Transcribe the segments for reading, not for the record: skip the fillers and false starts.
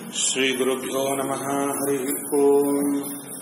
श्रीगुरुभ्यो नमः। हरिः ओम्।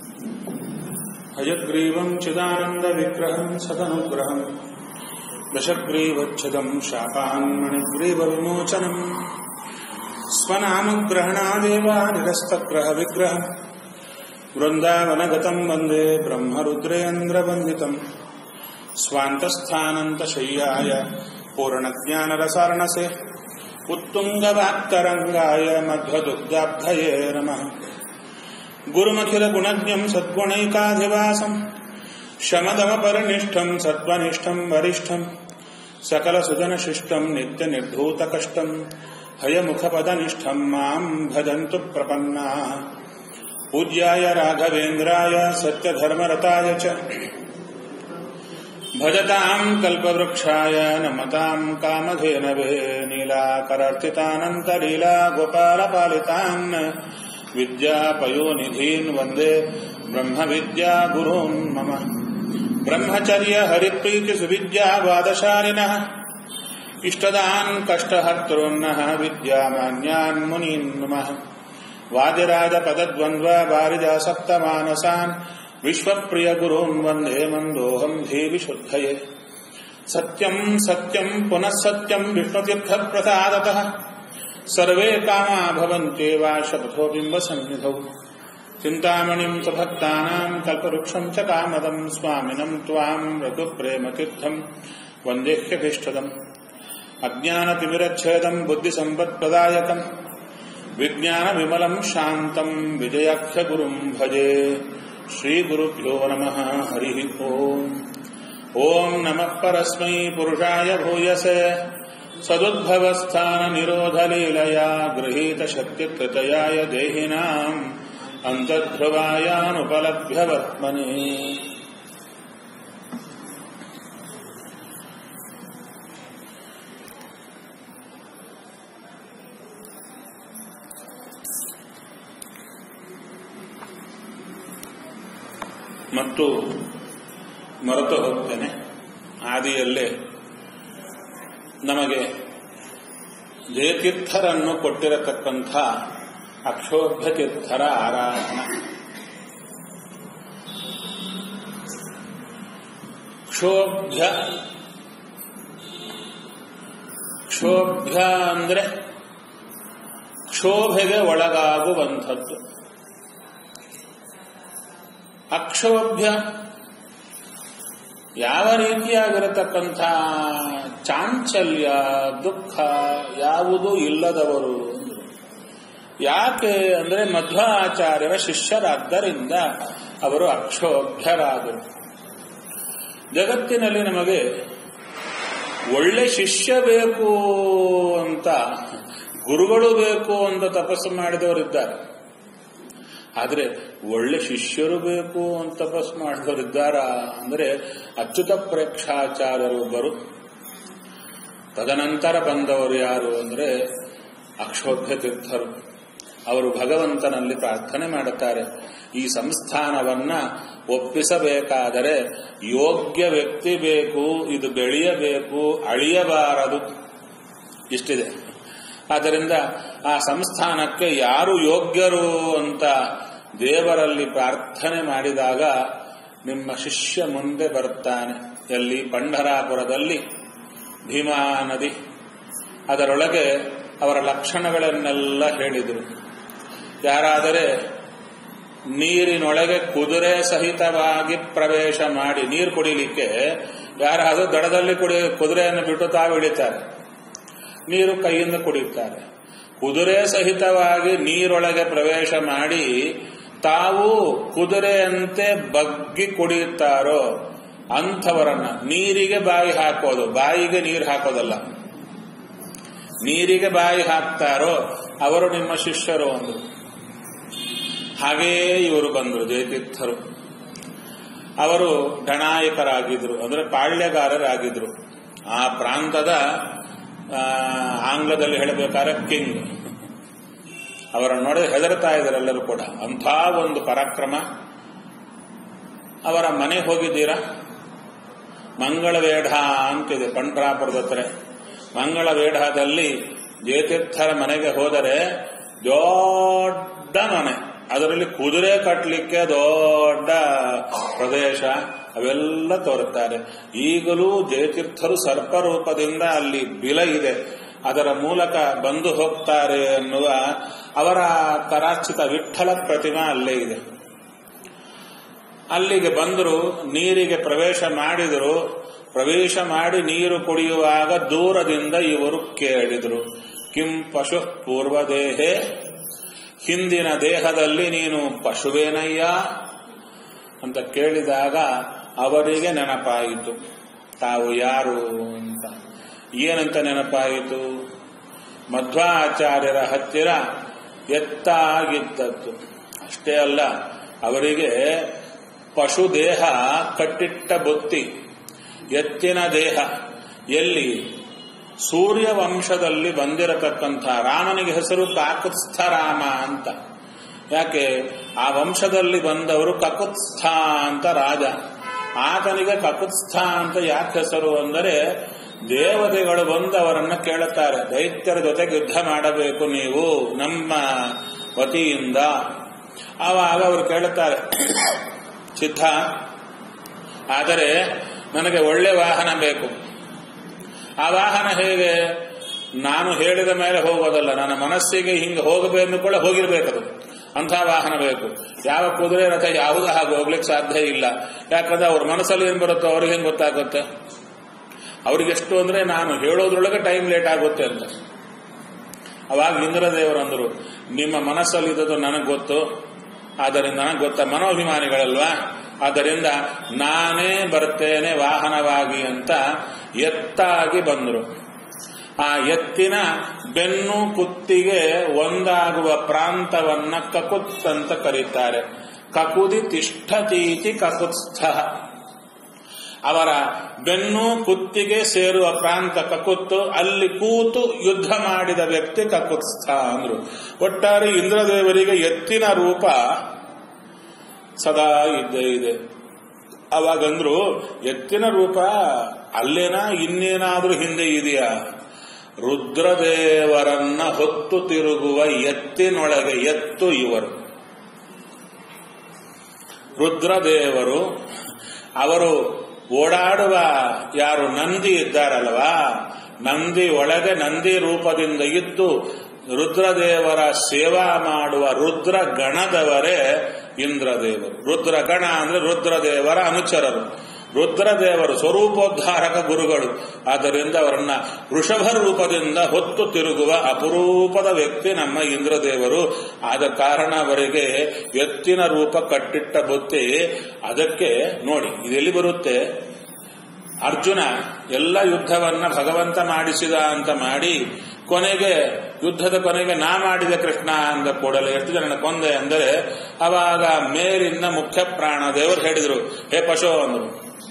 हयग्रीवं चिदानन्दविग्रहं सदनुग्रहं दशग्रीवच्छदं शापान्मणिग्रीवविमोचनम् स्वनामग्रहणादेव निरस्तग्रहविग्रहं वृन्दावनगतं वन्दे ब्रह्मरुद्रेन्द्रवन्दितम् स्वान्तस्थानन्तशय्याय पूर्णज्ञानरसार्णसे उत्तुङ्गवाक्तरङ्गाय मध्वदुग्धाब्धये नमः। गुरुमखिलगुणज्ञं सद्गुणैकाधिवासं शमदमपरिनिष्ठं सत्त्वनिष्ठं वरिष्ठं सकलसुजनशिष्टं नित्यनिर्धूतकष्टं हयमुखपदनिष्ठं मां भजन्तु प्रपन्नाः। पूज्याय राघवेन्द्राय सत्यधर्मरताय च भजतां कल्पवृक्षाय नमतां कामधेनवे नीलाकरार्चितानन्तलीला गोपालपालितान् विद्यापयोनिधीन् वन्दे ब्रह्मविद्यागुरून् मम। ब्रह्मचर्य हरिप्रीतिसुविद्यावादशालिनः इष्टदान् कष्टहर्तॄन्नः विद्यामान्यान् मुनीन् नमः। वादिराजपदद्वन्द्व वारिजासक्तमानसान् विश्वप्रिय गुरून् वन्दे मन्दोऽहं धीविशुद्धये। सत्यं सत्यं पुनः सत्यं विष्णुतीर्थप्रसादतः सर्वे कामा भवन्त्येव शपथो बिम्बसन्निधौ। चिन्तामणिं सुभक्तानां कल्पवृक्षं च कामदं स्वामिनं त्वां रघुप्रेमतीर्थं वन्देह्यभीष्टदम्। अज्ञानतिमिरच्छेदं बुद्धिसम्पत्प्रदायकं विज्ञानविमलं शान्तं विजयाख्यगुरुं भजे। श्रीगुरुभ्यो नमः। हरिः ओम्। ॐ नमः परस्मै पुरुषाय भूयसे सदुद्भवस्थाननिरोधलीलया गृहीतशक्तिकृतयाय देहिनाम् अन्तर्ध्रुवायानुपलभ्यवर्त्मने। ಮತ್ತು ಮರೆತು ಹೋಗ್ತೇನೆ, ಆದಿಯಲ್ಲೇ ನಮಗೆ ಜಯತೀರ್ಥರನ್ನು ಕೊಟ್ಟಿರತಕ್ಕಂಥ ಅಕ್ಷೋಭ್ಯ ತೀರ್ಥರ ಆರಾಧನಾ. ಕ್ಷೋಭ್ಯ ಅಂದ್ರೆ ಕ್ಷೋಭೆಗೆ ಒಳಗಾಗುವಂಥದ್ದು. ಅಕ್ಷೋಭ್ಯ ಯಾವ ರೀತಿಯಾಗಿರತಕ್ಕಂಥ ಚಾಂಚಲ್ಯ ದುಃಖ ಯಾವುದೂ ಇಲ್ಲದವರು. ಯಾಕೆ ಅಂದರೆ ಮಧ್ವಾಚಾರ್ಯರ ಶಿಷ್ಯರಾದ್ದರಿಂದ ಅವರು ಅಕ್ಷೋಭ್ಯರಾದರು. ಜಗತ್ತಿನಲ್ಲಿ ನಮಗೆ ಒಳ್ಳೆ ಶಿಷ್ಯ ಬೇಕು ಅಂತ, ಗುರುಗಳು ಬೇಕು ಅಂತ ತಪಸ್ಸು ಮಾಡಿದವರಿದ್ದಾರೆ. ಆದರೆ ಒಳ್ಳೆ ಶಿಷ್ಯರು ಬೇಕು ಅಂತ ತಪಸ್ಸು ಮಾಡಿದವರಿದ್ದಾರಾ ಅಂದರೆ ಅಚ್ಯುತ ಪ್ರೇಕ್ಷಾಚಾರ್ಯರೊಬ್ಬರು. ತದನಂತರ ಬಂದವರು ಯಾರು ಅಂದರೆ ಅಕ್ಷೋಭ್ಯ ತೀರ್ಥರು. ಅವರು ಭಗವಂತನಲ್ಲಿ ಪ್ರಾರ್ಥನೆ ಮಾಡುತ್ತಾರೆ, ಈ ಸಂಸ್ಥಾನವನ್ನ ಒಪ್ಪಿಸಬೇಕಾದರೆ ಯೋಗ್ಯ ವ್ಯಕ್ತಿ ಬೇಕು, ಇದು ಬೆಳೆಯಬೇಕು, ಅಳಿಯಬಾರದು, ಇಷ್ಟಿದೆ. ಆದ್ದರಿಂದ ಆ ಸಂಸ್ಥಾನಕ್ಕೆ ಯಾರು ಯೋಗ್ಯರು ಅಂತ ದೇವರಲ್ಲಿ ಪ್ರಾರ್ಥನೆ ಮಾಡಿದಾಗ ನಿಮ್ಮ ಶಿಷ್ಯ ಮುಂದೆ ಬರ್ತಾನೆ. ಎಲ್ಲಿ? ಪಂಢರಾಪುರದಲ್ಲಿ ಭೀಮಾ ನದಿ, ಅದರೊಳಗೆ ಅವರ ಲಕ್ಷಣಗಳನ್ನೆಲ್ಲ ಹೇಳಿದರು. ಯಾರಾದರೆ ನೀರಿನೊಳಗೆ ಕುದುರೆ ಸಹಿತವಾಗಿ ಪ್ರವೇಶ ಮಾಡಿ ನೀರು ಕುಡಿಲಿಕ್ಕೆ ಯಾರಾದರೂ ದಡದಲ್ಲಿ ಕುದುರೆಯನ್ನು ಬಿಟ್ಟು ತಾವು ಇಳಿತಾರೆ, ನೀರು ಕೈಯಿಂದ ಕುಡಿಯುತ್ತಾರೆ. ಕುದುರೆ ಸಹಿತವಾಗಿ ನೀರೊಳಗೆ ಪ್ರವೇಶ ಮಾಡಿ ತಾವು ಕುದುರೆಯಂತೆ ಬಗ್ಗಿ ಕುಡಿಯುತ್ತಾರೋ ಅಂಥವರನ್ನ ನೀರಿಗೆ ಬಾಯಿ ಹಾಕೋದು, ಬಾಯಿಗೆ ನೀರು ಹಾಕೋದಲ್ಲ, ನೀರಿಗೆ ಬಾಯಿ ಹಾಕ್ತಾರೋ ಅವರು ನಿಮ್ಮ ಶಿಷ್ಯರು ಅಂದರು. ಹಾಗೇ ಇವರು ಬಂದರು, ಜಯತೀರ್ಥರು. ಅವರು ಢಣಾಯಕರಾಗಿದ್ರು, ಅಂದರೆ ಪಾಳ್ಯಗಾರರಾಗಿದ್ರು. ಆ ಪ್ರಾಂತದ ಆಂಗ್ಲದಲ್ಲಿ ಹೇಳಬೇಕಾದ್ರೆ ಕಿಂಗ್. ಅವರನ್ನು ನೋಡಿ ಹೆದರ್ತಾ ಇದ್ದರೆಲ್ಲರೂ ಕೂಡ. ಅಂಥ ಒಂದು ಪರಾಕ್ರಮ. ಅವರ ಮನೆ ಹೋಗಿದ್ದೀರಾ? ಮಂಗಳವೇಢ ಅಂತಿದೆ ಪಂಢರಾಪುರದ ಹತ್ರ. ಮಂಗಳವೇಢದಲ್ಲಿ ಜಯತೀರ್ಥರ ಮನೆಗೆ ಹೋದರೆ ದೊಡ್ಡ ಮನೆ, ಅದರಲ್ಲಿ ಕುದುರೆ ಕಟ್ಟಲಿಕ್ಕೆ ದೊಡ್ಡ ಪ್ರದೇಶ ಅವೆಲ್ಲ ತೋರುತ್ತಾರೆ. ಈಗಲೂ ಜಯತೀರ್ಥರು ಸರ್ಪರೂಪದಿಂದ ಅಲ್ಲಿ ಬಿಲ ಇದೆ, ಅದರ ಮೂಲಕ ಬಂದು ಹೋಗ್ತಾರೆ ಎನ್ನುವ ಅವರ ಕರಾಚಿತ ವಿಠ್ಠಲ ಪ್ರತಿಮಾ ಅಲ್ಲೇ ಇದೆ. ಅಲ್ಲಿಗೆ ಬಂದರು, ನೀರಿಗೆ ಪ್ರವೇಶ ಮಾಡಿದರು. ಪ್ರವೇಶ ಮಾಡಿ ನೀರು ಕುಡಿಯುವಾಗ ದೂರದಿಂದ ಇವರು ಕೇಳಿದರು, ಕಿಂ ಪಶು ಪೂರ್ವದೇಹೇ, ಹಿಂದಿನ ದೇಹದಲ್ಲಿ ನೀನು ಪಶುವೇನಯ್ಯ ಅಂತ ಕೇಳಿದಾಗ ಅವರಿಗೆ ನೆನಪಾಯಿತು ತಾವು ಯಾರು ಅಂತ. ಏನಂತ ನೆನಪಾಯಿತು? ಮಧ್ವಾಚಾರ್ಯರ ಹತ್ತಿರ ಎತ್ತಾಗಿದ್ದದ್ದು. ಅಷ್ಟೇ ಅಲ್ಲ, ಅವರಿಗೆ ಪಶು ದೇಹ ಕಟ್ಟಿಟ್ಟ ಬೊತ್ತಿ, ಎತ್ತಿನ ದೇಹ. ಎಲ್ಲಿ? ಸೂರ್ಯವಂಶದಲ್ಲಿ ಬಂದಿರತಕ್ಕಂಥ ರಾಮನಿಗೆ ಹೆಸರು ಕಾಕುತ್ಸ್ಥ ರಾಮ ಅಂತ. ಯಾಕೆ? ಆ ವಂಶದಲ್ಲಿ ಬಂದವರು ಕಕುತ್ಸ್ಥ ಅಂತ ರಾಜ. ಆತನಿಗೆ ಕಕುತ್ಸ್ಥ ಅಂತ ಯಾಕೆ ಹೆಸರು ಅಂದರೆ, ದೇವತೆಗಳು ಬಂದು ಅವರನ್ನ ಕೇಳುತ್ತಾರೆ, ದೈತ್ಯರ ಜೊತೆಗೆ ಯುದ್ಧ ಮಾಡಬೇಕು ನೀವು ನಮ್ಮ ವತಿಯಿಂದ. ಆವಾಗ ಅವರು ಕೇಳುತ್ತಾರೆ, ಸಿದ್ಧ, ಆದರೆ ನನಗೆ ಒಳ್ಳೆ ವಾಹನ ಬೇಕು. ಆ ವಾಹನ ಹೇಗೆ? ನಾನು ಹೇಳಿದ ಮೇಲೆ ಹೋಗೋದಲ್ಲ, ನನ್ನ ಮನಸ್ಸಿಗೆ ಹಿಂಗೆ ಹೋಗಬೇಕು ಕೂಡ ಹೋಗಿರ್ಬೇಕದು, ಅಂಥ ವಾಹನ ಬೇಕು. ಯಾವ ಕುದುರೆ ರಥ ಯಾವುದೂ ಹಾಗೆ ಹೋಗ್ಲಿಕ್ಕೆ ಸಾಧ್ಯ ಇಲ್ಲ. ಯಾಕಂದ್ರೆ ಅವ್ರ ಮನಸ್ಸಲ್ಲಿ ಏನ್ ಬರುತ್ತೋ ಅವ್ರಿಗೆ ಹೆಂಗೆ ಗೊತ್ತಾಗುತ್ತೆ? ಅವ್ರಿಗೆಷ್ಟು ಅಂದ್ರೆ ನಾನು ಹೇಳೋದ್ರೊಳಗೆ ಟೈಮ್ ಲೇಟ್ ಆಗುತ್ತೆ ಅಂತ. ಅವಾಗ ಇಂದ್ರದೇವರು ಅಂದರು, ನಿಮ್ಮ ಮನಸ್ಸಲ್ಲಿ ಇದ್ದದ್ದು ನನಗೆ ಗೊತ್ತು, ಆದ್ದರಿಂದ ನನಗೆ ಗೊತ್ತ, ಮನೋಭಿಮಾನಿಗಳಲ್ವಾ, ಆದ್ದರಿಂದ ನಾನೇ ಬರ್ತೇನೆ ವಾಹನವಾಗಿ ಅಂತ ಎತ್ತಾಗಿ ಬಂದರು. ಆ ಎತ್ತಿನ ಬೆನ್ನು ಕುತ್ತಿಗೆ ಒಂದಾಗುವ ಪ್ರಾಂತವನ್ನ ಕಕುತ್ ಅಂತ ಕರೀತಾರೆ. ಕಕುದಿ ತಿಷ್ಠತೀತಿ ಕಕುತ್ಸ್ಥ. ಅವರ ಬೆನ್ನು ಕುತ್ತಿಗೆ ಸೇರುವ ಪ್ರಾಂತ ಕಕುತ್ತು, ಅಲ್ಲಿ ಕೂತು ಯುದ್ಧ ಮಾಡಿದ ವ್ಯಕ್ತಿ ಕಕುತ್ಸ್ಥ ಅಂದ್ರು. ಒಟ್ಟಾರೆ ಇಂದ್ರದೇವರಿಗೆ ಎತ್ತಿನ ರೂಪ ಸದಾ ಇದ್ದೇ ಇದೆ. ಅವಾಗಂದ್ರು, ಎತ್ತಿನ ರೂಪ ಅಲ್ಲೇನಾ ಇನ್ನೇನಾದ್ರೂ ಹಿಂದೆ ಇದೆಯಾ? ರುದ್ರದೇವರನ್ನ ಹೊತ್ತು ತಿರುಗುವ ಎತ್ತಿನೊಳಗೆ ಎತ್ತು ಇವರು. ರುದ್ರದೇವರು ಅವರು ಓಡಾಡುವ ಯಾರು ನಂದಿ ಇದ್ದಾರಲ್ವಾ, ನಂದಿ ಒಳಗೆ ನಂದಿ ರೂಪದಿಂದ ಇದ್ದು ರುದ್ರದೇವರ ಸೇವಾ ಮಾಡುವ ರುದ್ರಗಣದವರೇ ಇಂದ್ರದೇವರು. ರುದ್ರಗಣ ಅಂದ್ರೆ ರುದ್ರದೇವರ ಅನುಚರರು. ರುದ್ರದೇವರು ಸ್ವರೂಪೋದ್ಧಾರಕ ಗುರುಗಳು. ಆದ್ದರಿಂದ ಅವರನ್ನ ವೃಷಭ ರೂಪದಿಂದ ಹೊತ್ತು ತಿರುಗುವ ಅಪರೂಪದ ವ್ಯಕ್ತಿ ನಮ್ಮ ಇಂದ್ರದೇವರು. ಆದ ಕಾರಣ ಅವರಿಗೆ ಎತ್ತಿನ ರೂಪ ಕಟ್ಟಿಟ್ಟ ಬೊತ್ತಿ. ಅದಕ್ಕೆ ನೋಡಿ, ಇದೆಲ್ಲಿ ಬರುತ್ತೆ? ಅರ್ಜುನ ಎಲ್ಲ ಯುದ್ಧವನ್ನ ಭಗವಂತ ಮಾಡಿಸಿದ ಅಂತ ಮಾಡಿ ಕೊನೆಗೆ ಯುದ್ಧದ ಕೊನೆಗೆ ನಾ ಮಾಡಿದ ಕೃಷ್ಣ ಅಂದ ಕೂಡಲೇ ಎಷ್ಟು ಜನ ಕೊಂದೆ ಅಂದರೆ, ಅವಾಗ ಮೇಲಿಂದ ಮುಖ್ಯ ಪ್ರಾಣ ದೇವರು ಹೇಳಿದರು, ಹೇ ಪಶು ಅಂದರು.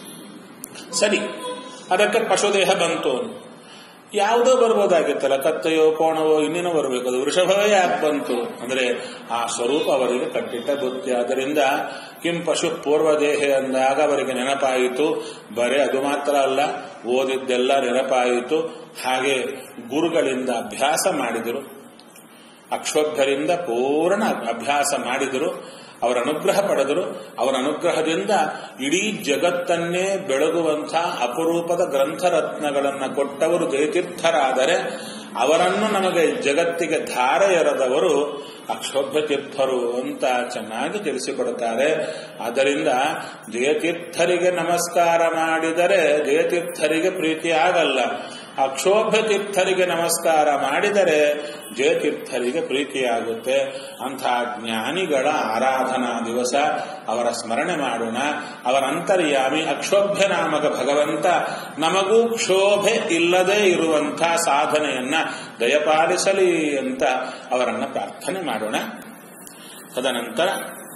ಸರಿ, ಅದಕ್ಕೆ ಪಶುದೇಹ ಬಂತು. ಯಾವುದೋ ಬರ್ಬೋದಾಗಿತ್ತಲ್ಲ, ಕತ್ತೆಯೋ ಕೋಣವೋ ಇನ್ನೇನೋ ಬರಬೇಕು, ಅದು ವೃಷಭವೇ ಯಾಕೆ ಬಂತು ಅಂದರೆ ಆ ಸ್ವರೂಪ ಅವರಿಗೆ ಕಟ್ಟಿಟ್ಟ ಬುದ್ಧಿ. ಆದ್ದರಿಂದ ಕಿಂ ಪಶು ಪೂರ್ವದೇಹ ಅಂದಾಗ ಅವರಿಗೆ ನೆನಪಾಯಿತು. ಬರೇ ಅದು ಮಾತ್ರ ಅಲ್ಲ, ಓದಿದ್ದೆಲ್ಲ ನೆನಪಾಯಿತು. ಹಾಗೆ ಗುರುಗಳಿಂದ ಅಭ್ಯಾಸ ಮಾಡಿದರು, ಅಕ್ಷೋಭ್ಯರಿಂದ ಪೂರ್ಣ ಅಭ್ಯಾಸ ಮಾಡಿದರು, ಅವರ ಅನುಗ್ರಹ ಪಡೆದರು. ಅವರ ಅನುಗ್ರಹದಿಂದ ಇಡೀ ಜಗತ್ತನ್ನೇ ಬೆಳಗುವಂಥ ಅಪರೂಪದ ಗ್ರಂಥರತ್ನಗಳನ್ನು ಕೊಟ್ಟವರು ಜಯತೀರ್ಥರಾದರೆ, ಅವರನ್ನು ನಮಗೆ ಜಗತ್ತಿಗೆ ಧಾರೆ ಎರೆದವರು ಅಕ್ಷೋಭ್ಯ ತೀರ್ಥರು ಅಂತ ಚೆನ್ನಾಗಿ ತಿಳಿಸಿಕೊಡುತ್ತಾರೆ. ಆದ್ದರಿಂದ ಜಯತೀರ್ಥರಿಗೆ ನಮಸ್ಕಾರ ಮಾಡಿದರೆ ಜಯತೀರ್ಥರಿಗೆ ಪ್ರೀತಿ ಆಗಲ್ಲ, ಅಕ್ಷೋಭ್ಯ ತೀರ್ಥರಿಗೆ ನಮಸ್ಕಾರ ಮಾಡಿದರೆ ಜಯತೀರ್ಥರಿಗೆ ಪ್ರೀತಿಯಾಗುತ್ತೆ. ಅಂಥ ಜ್ಞಾನಿಗಳ ಆರಾಧನಾ ದಿವಸ, ಅವರ ಸ್ಮರಣೆ ಮಾಡೋಣ. ಅವರ ಅಂತರ್ಯಾಮಿ ಅಕ್ಷೋಭ್ಯ ನಾಮಕ ಭಗವಂತ ನಮಗೂ ಕ್ಷೋಭೆ ಇಲ್ಲದೆ ಇರುವಂಥ ಸಾಧನೆಯನ್ನ ದಯಪಾಲಿಸಲಿ ಅಂತ ಅವರನ್ನ ಪ್ರಾರ್ಥನೆ ಮಾಡೋಣ. ತದನಂತರ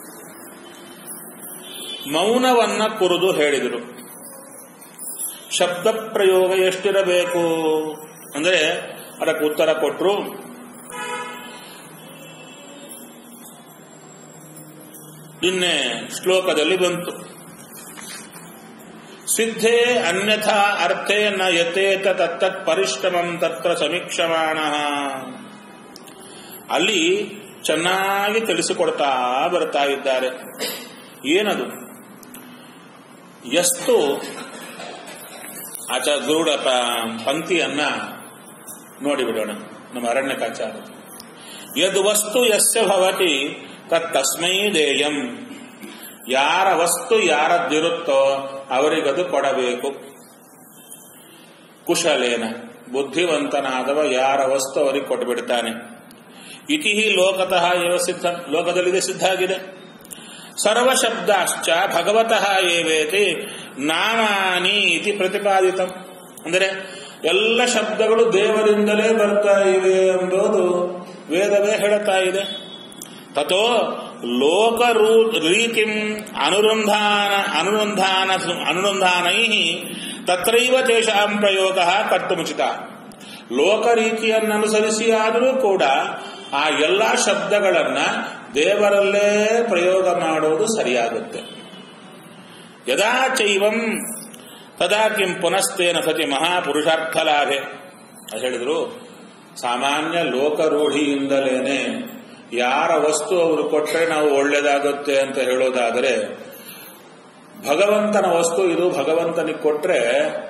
ಮೌನವನ್ನ ಕುರಿದು ಹೇಳಿದರು. ಶಬ್ದ ಪ್ರಯೋಗ ಎಷ್ಟಿರಬೇಕು ಅಂದರೆ ಅದಕ್ಕೆ ಉತ್ತರ ಕೊಟ್ಟರು. ನಿನ್ನೆ ಶ್ಲೋಕದಲ್ಲಿ ಬಂತು, ಸಿದ್ಧೇ ಅನ್ಯಥಾ ಅರ್ಥೇ ನ ಯತೇತ ತತ್ತತ್ ಪರಿಶ್ರಮಂ ತತ್ರ ಸಮೀಕ್ಷಮಾಣಃ. ಅಲ್ಲಿ ಚೆನ್ನಾಗಿ ತಿಳಿಸಿಕೊಡ್ತಾ ಬರ್ತಾ ಇದ್ದಾರೆ. ಏನದು? ಎಷ್ಟು ಗರುಡ ಪಂಕ್ತಿಯನ್ನ ನೋಡಿಬಿಡೋಣ. ನಮ್ಮ ಅರಣ್ಯಕಾಚಾರ ಯದ್ ವಸ್ತು ಯಸ್ಯ ಭವತಿ ತತ್ತಸ್ಮೈ ದೇಯಂ. ಯಾರ ವಸ್ತು ಯಾರದ್ದಿರುತ್ತೋ ಅವರಿಗದು ಕೊಡಬೇಕು. ಕುಶಲೇನ, ಬುದ್ಧಿವಂತನಾದವ ಯಾರ ವಸ್ತು ಅವರಿಗೆ ಕೊಟ್ಟುಬಿಡ್ತಾನೆ. ಇತಿ ಲೋಕತಃ ಏವ ಸಿದ್ಧ, ಲೋಕದಲ್ಲಿದೆ ಸಿದ್ಧ ಆಗಿದೆ. ಸರ್ವಶಬ್ದಾಶ್ಚ ಭಗವತಃ ಏವೇತಿ ನಾಮಾನಿ ಇತಿ ಪ್ರತಿಪಾದಿತಂ. ಅಂದರೆ ಎಲ್ಲ ಶಬ್ದಗಳು ದೇವರಿಂದಲೇ ಬರ್ತಾ ಇವೆ ಎಂಬುದು ವೇದವೇ ಹೇಳುತ್ತಾ ಇದೆ. ತಥೋ ಲೋಕ ರೀತಿಂ ಅನುರುಂಧಾನೈ ತತ್ರೈವ ತೇಷಾಂ ಪ್ರಯೋಗ ಕರ್ತುಮುಚಿತ. ಲೋಕ ರೀತಿಯನ್ನನುಸರಿಸಿ ಆದರೂ ಕೂಡ ಆ ಎಲ್ಲ ಶಬ್ದಗಳನ್ನ ದೇವರಲ್ಲೇ ಪ್ರಯೋಗ ಮಾಡೋದು ಸರಿಯಾಗುತ್ತೆ. ಯದಾ ಚೈವಂ ತದಾ ಕಿಂ ಪುನಸ್ತೇನ ಸತಿ ಮಹಾಪುರುಷಾರ್ಥ ಲಾಭೆ. ಅದು ಹೇಳಿದ್ರು, ಸಾಮಾನ್ಯ ಲೋಕರೂಢಿಯಿಂದಲೇನೆ ಯಾರ ವಸ್ತು ಅವರು ಕೊಟ್ಟರೆ ನಾವು ಒಳ್ಳೇದಾಗುತ್ತೆ ಅಂತ ಹೇಳೋದಾದರೆ, ಭಗವಂತನ ವಸ್ತು ಇದು, ಭಗವಂತನಿಗೆ ಕೊಟ್ಟರೆ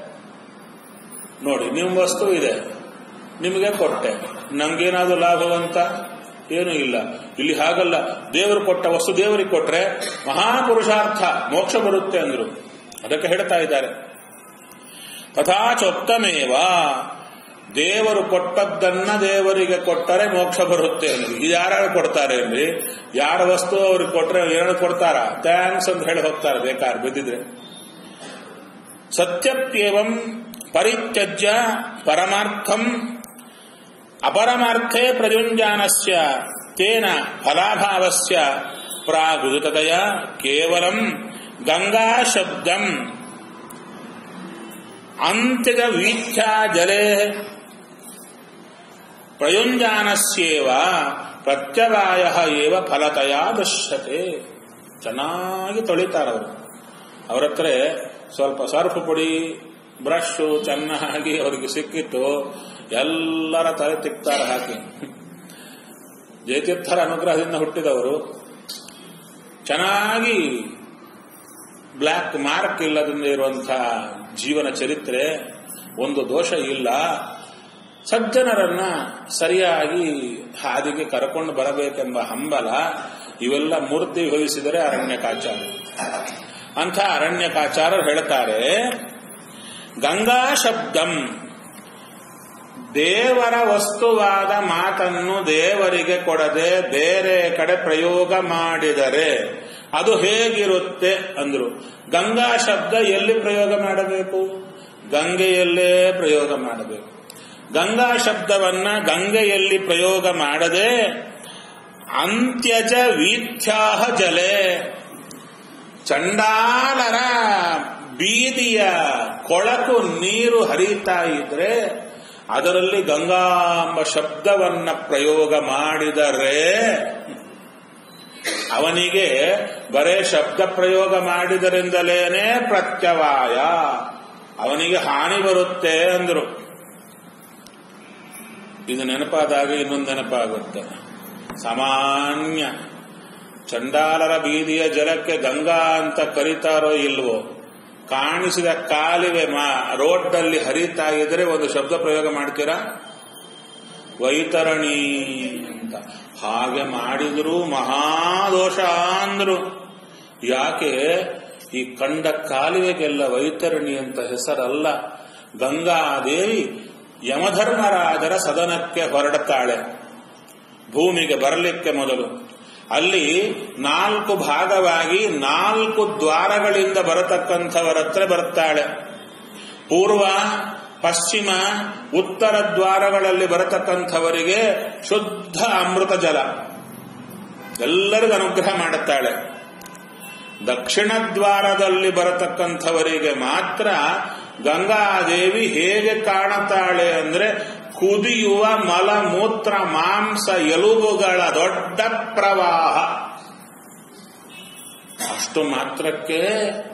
ನೋಡಿ ನಿಮ್ಮ ವಸ್ತು ಇದೆ, ನಿಮಗೆ ಕೊಟ್ಟೆ, ನಮ್ಗೇನಾದ್ರು ಲಾಭವಂತ ಏನೂ ಇಲ್ಲ. ಇಲ್ಲಿ ಹಾಗಲ್ಲ, ದೇವರು ಕೊಟ್ಟ ವಸ್ತು ದೇವರಿಗೆ ಕೊಟ್ರೆ ಮಹಾಪುರುಷಾರ್ಥ ಮೋಕ್ಷ ಬರುತ್ತೆ ಅಂದ್ರು. ಅದಕ್ಕೆ ಹೇಳ್ತಾ ಇದ್ದಾರೆ, ತಥಾಚೋಕ್ತಮೇವ, ದೇವರು ಕೊಟ್ಟದ್ದನ್ನ ದೇವರಿಗೆ ಕೊಟ್ಟರೆ ಮೋಕ್ಷ ಬರುತ್ತೆ ಅಂದ್ರಿ. ಇದು ಯಾರು ಕೊಡ್ತಾರೆ ಅಂದ್ರಿ? ಯಾರ ವಸ್ತು ಅವ್ರಿಗೆ ಕೊಟ್ರೆ ಏನು ಕೊಡ್ತಾರ? ಥ್ಯಾಂಕ್ಸ್ ಅಂತ ಹೇಳಿ ಹೋಗ್ತಾರೆ, ಬೇಕಾದ್ರೆ ಬಿದ್ದಿದ್ರೆ. ಸತ್ಯಪ್ಯೇವಂ ಪರಿತ್ಯಜ್ಯ ಪರಮಾರ್ಥಂ ಅಪರಮಾರ್ಥೇ ಪ್ರಯುಂಜಾನಸ್ಯ ತೇನ ಫಲಾಭಾವಸ್ಯ ಪ್ರಾಗುತತಯ ಕೇವಲಂ ಗಂಗಾ ಶಬ್ದಂ ಅಂತ್ಯದ ವೀಥ್ಯಾ ಜಲೇ ಪ್ರಯುಂಜಾನಸ್ಯೇವ ಪ್ರತ್ಯವಾಯ ಏವ ಫಲತಯ ದೃಶ್ಯತೆ. ಚೆನ್ನಾಗಿ ತೊಳಿತಾರವರು. ಅವರ ಹತ್ರ ಸ್ವಲ್ಪ ಸರ್ಫ್ ಪುಡಿ ಬ್ರಷ್ ಚೆನ್ನಾಗಿ ಅವರಿಗೆ ಸಿಕ್ಕಿತ್ತು, ಎಲ್ಲರ ತಲೆ ತಿಕ್ತಾರ ಹಾಕಿ. ಜಯತೀರ್ಥರ ಅನುಗ್ರಹದಿಂದ ಹುಟ್ಟಿದವರು, ಚೆನ್ನಾಗಿ ಬ್ಲ್ಯಾಕ್ ಮಾರ್ಕ್ ಇಲ್ಲದಿಂದ ಇರುವಂತಹ ಜೀವನ ಚರಿತ್ರೆ, ಒಂದು ದೋಷ ಇಲ್ಲ. ಸಜ್ಜನರನ್ನ ಸರಿಯಾಗಿ ಹಾದಿಗೆ ಕರ್ಕೊಂಡು ಬರಬೇಕೆಂಬ ಹಂಬಲ, ಇವೆಲ್ಲ ಮೂರ್ತಿ ಭವಿಸಿದರೆ ಅರಣ್ಯಕಾಚಾರ. ಅಂಥ ಅರಣ್ಯಕಾಚಾರರು ಹೇಳ್ತಾರೆ, ಗಂಗಾ ಶಬ್ದಂ, ದೇವರ ವಸ್ತುವಾದ ಮಾತನ್ನು ದೇವರಿಗೆ ಕೊಡದೆ ಬೇರೆ ಕಡೆ ಪ್ರಯೋಗ ಮಾಡಿದರೆ ಅದು ಹೇಗಿರುತ್ತೆ ಅಂದ್ರು. ಗಂಗಾ ಶಬ್ದ ಎಲ್ಲಿ ಪ್ರಯೋಗ ಮಾಡಬೇಕು? ಗಂಗೆಯಲ್ಲೇ ಪ್ರಯೋಗ ಮಾಡಬೇಕು. ಗಂಗಾ ಶಬ್ದವನ್ನ ಗಂಗೆಯಲ್ಲಿ ಪ್ರಯೋಗ ಮಾಡದೆ ಅಂತ್ಯಜ ವೀಥ್ಯಾಹ ಜಲೆ, ಚಂಡಾಲರ ಬೀದಿಯ ಕೊಳಕು ನೀರು ಹರಿತಾ ಇದ್ರೆ ಅದರಲ್ಲಿ ಗಂಗಾ ಎಂಬ ಶಬ್ದವನ್ನ ಪ್ರಯೋಗ ಮಾಡಿದರೆ ಅವನಿಗೆ ಬರೇ ಶಬ್ದ ಪ್ರಯೋಗ ಮಾಡಿದರಿಂದಲೇನೆ ಪ್ರತ್ಯವಾಯ, ಅವನಿಗೆ ಹಾನಿ ಬರುತ್ತೆ ಅಂದ್ರು. ಇದು ನೆನಪಾದಾಗ ಇನ್ನೊಂದು ನೆನಪಾಗುತ್ತೆ. ಸಾಮಾನ್ಯ ಚಂಡಾಲರ ಬೀದಿಯ ಜಲಕ್ಕೆ ಗಂಗಾ ಅಂತ ಕರೀತಾರೋ ಇಲ್ವೋ, ಕಾಣಿಸಿದ ಕಾಲುವೆ ರೋಡ್ನಲ್ಲಿ ಹರಿತಾ ಇದ್ರೆ ಒಂದು ಶಬ್ದ ಪ್ರಯೋಗ ಮಾಡ್ತೀರಾ? ವೈತರಣಿ ಅಂತ. ಹಾಗೆ ಮಾಡಿದ್ರು ಮಹಾದೋಷ ಅಂದ್ರು. ಯಾಕೆ? ಈ ಕಂಡ ಕಾಲುವೆಗೆಲ್ಲ ವೈತರಣಿ ಅಂತ ಹೆಸರಲ್ಲ. ಗಂಗಾದೇವಿ ಯಮಧರ್ಮರಾಜರ ಸದನಕ್ಕೆ ಹೊರಡುತ್ತಾಳೆ ಭೂಮಿಗೆ ಬರಲಿಕ್ಕೆ ಮೊದಲು. ಅಲ್ಲಿ 4 ಭಾಗವಾಗಿ 4 ದ್ವಾರಗಳಿಂದ ಬರತಕ್ಕಂಥವರ ಹತ್ರ ಬರ್ತಾಳೆ. ಪೂರ್ವ, ಪಶ್ಚಿಮ, ಉತ್ತರ ದ್ವಾರಗಳಲ್ಲಿ ಬರತಕ್ಕಂಥವರಿಗೆ ಶುದ್ಧ ಅಮೃತ ಜಲ ಎಲ್ಲರಿಗೂ ಅನುಗ್ರಹ ಮಾಡುತ್ತಾಳೆ. ದಕ್ಷಿಣ ದ್ವಾರದಲ್ಲಿ ಬರತಕ್ಕಂಥವರಿಗೆ ಮಾತ್ರ ಗಂಗಾದೇವಿ ಹೇಗೆ ಕಾಣುತ್ತಾಳೆ ಅಂದ್ರೆ ಕುದಿಯುವ ಮಲಮೂತ್ರ ಮಾಂಸ ಎಲುಬುಗಳ ದೊಡ್ಡ ಪ್ರವಾಹ. ಅಷ್ಟು ಮಾತ್ರಕ್ಕೆ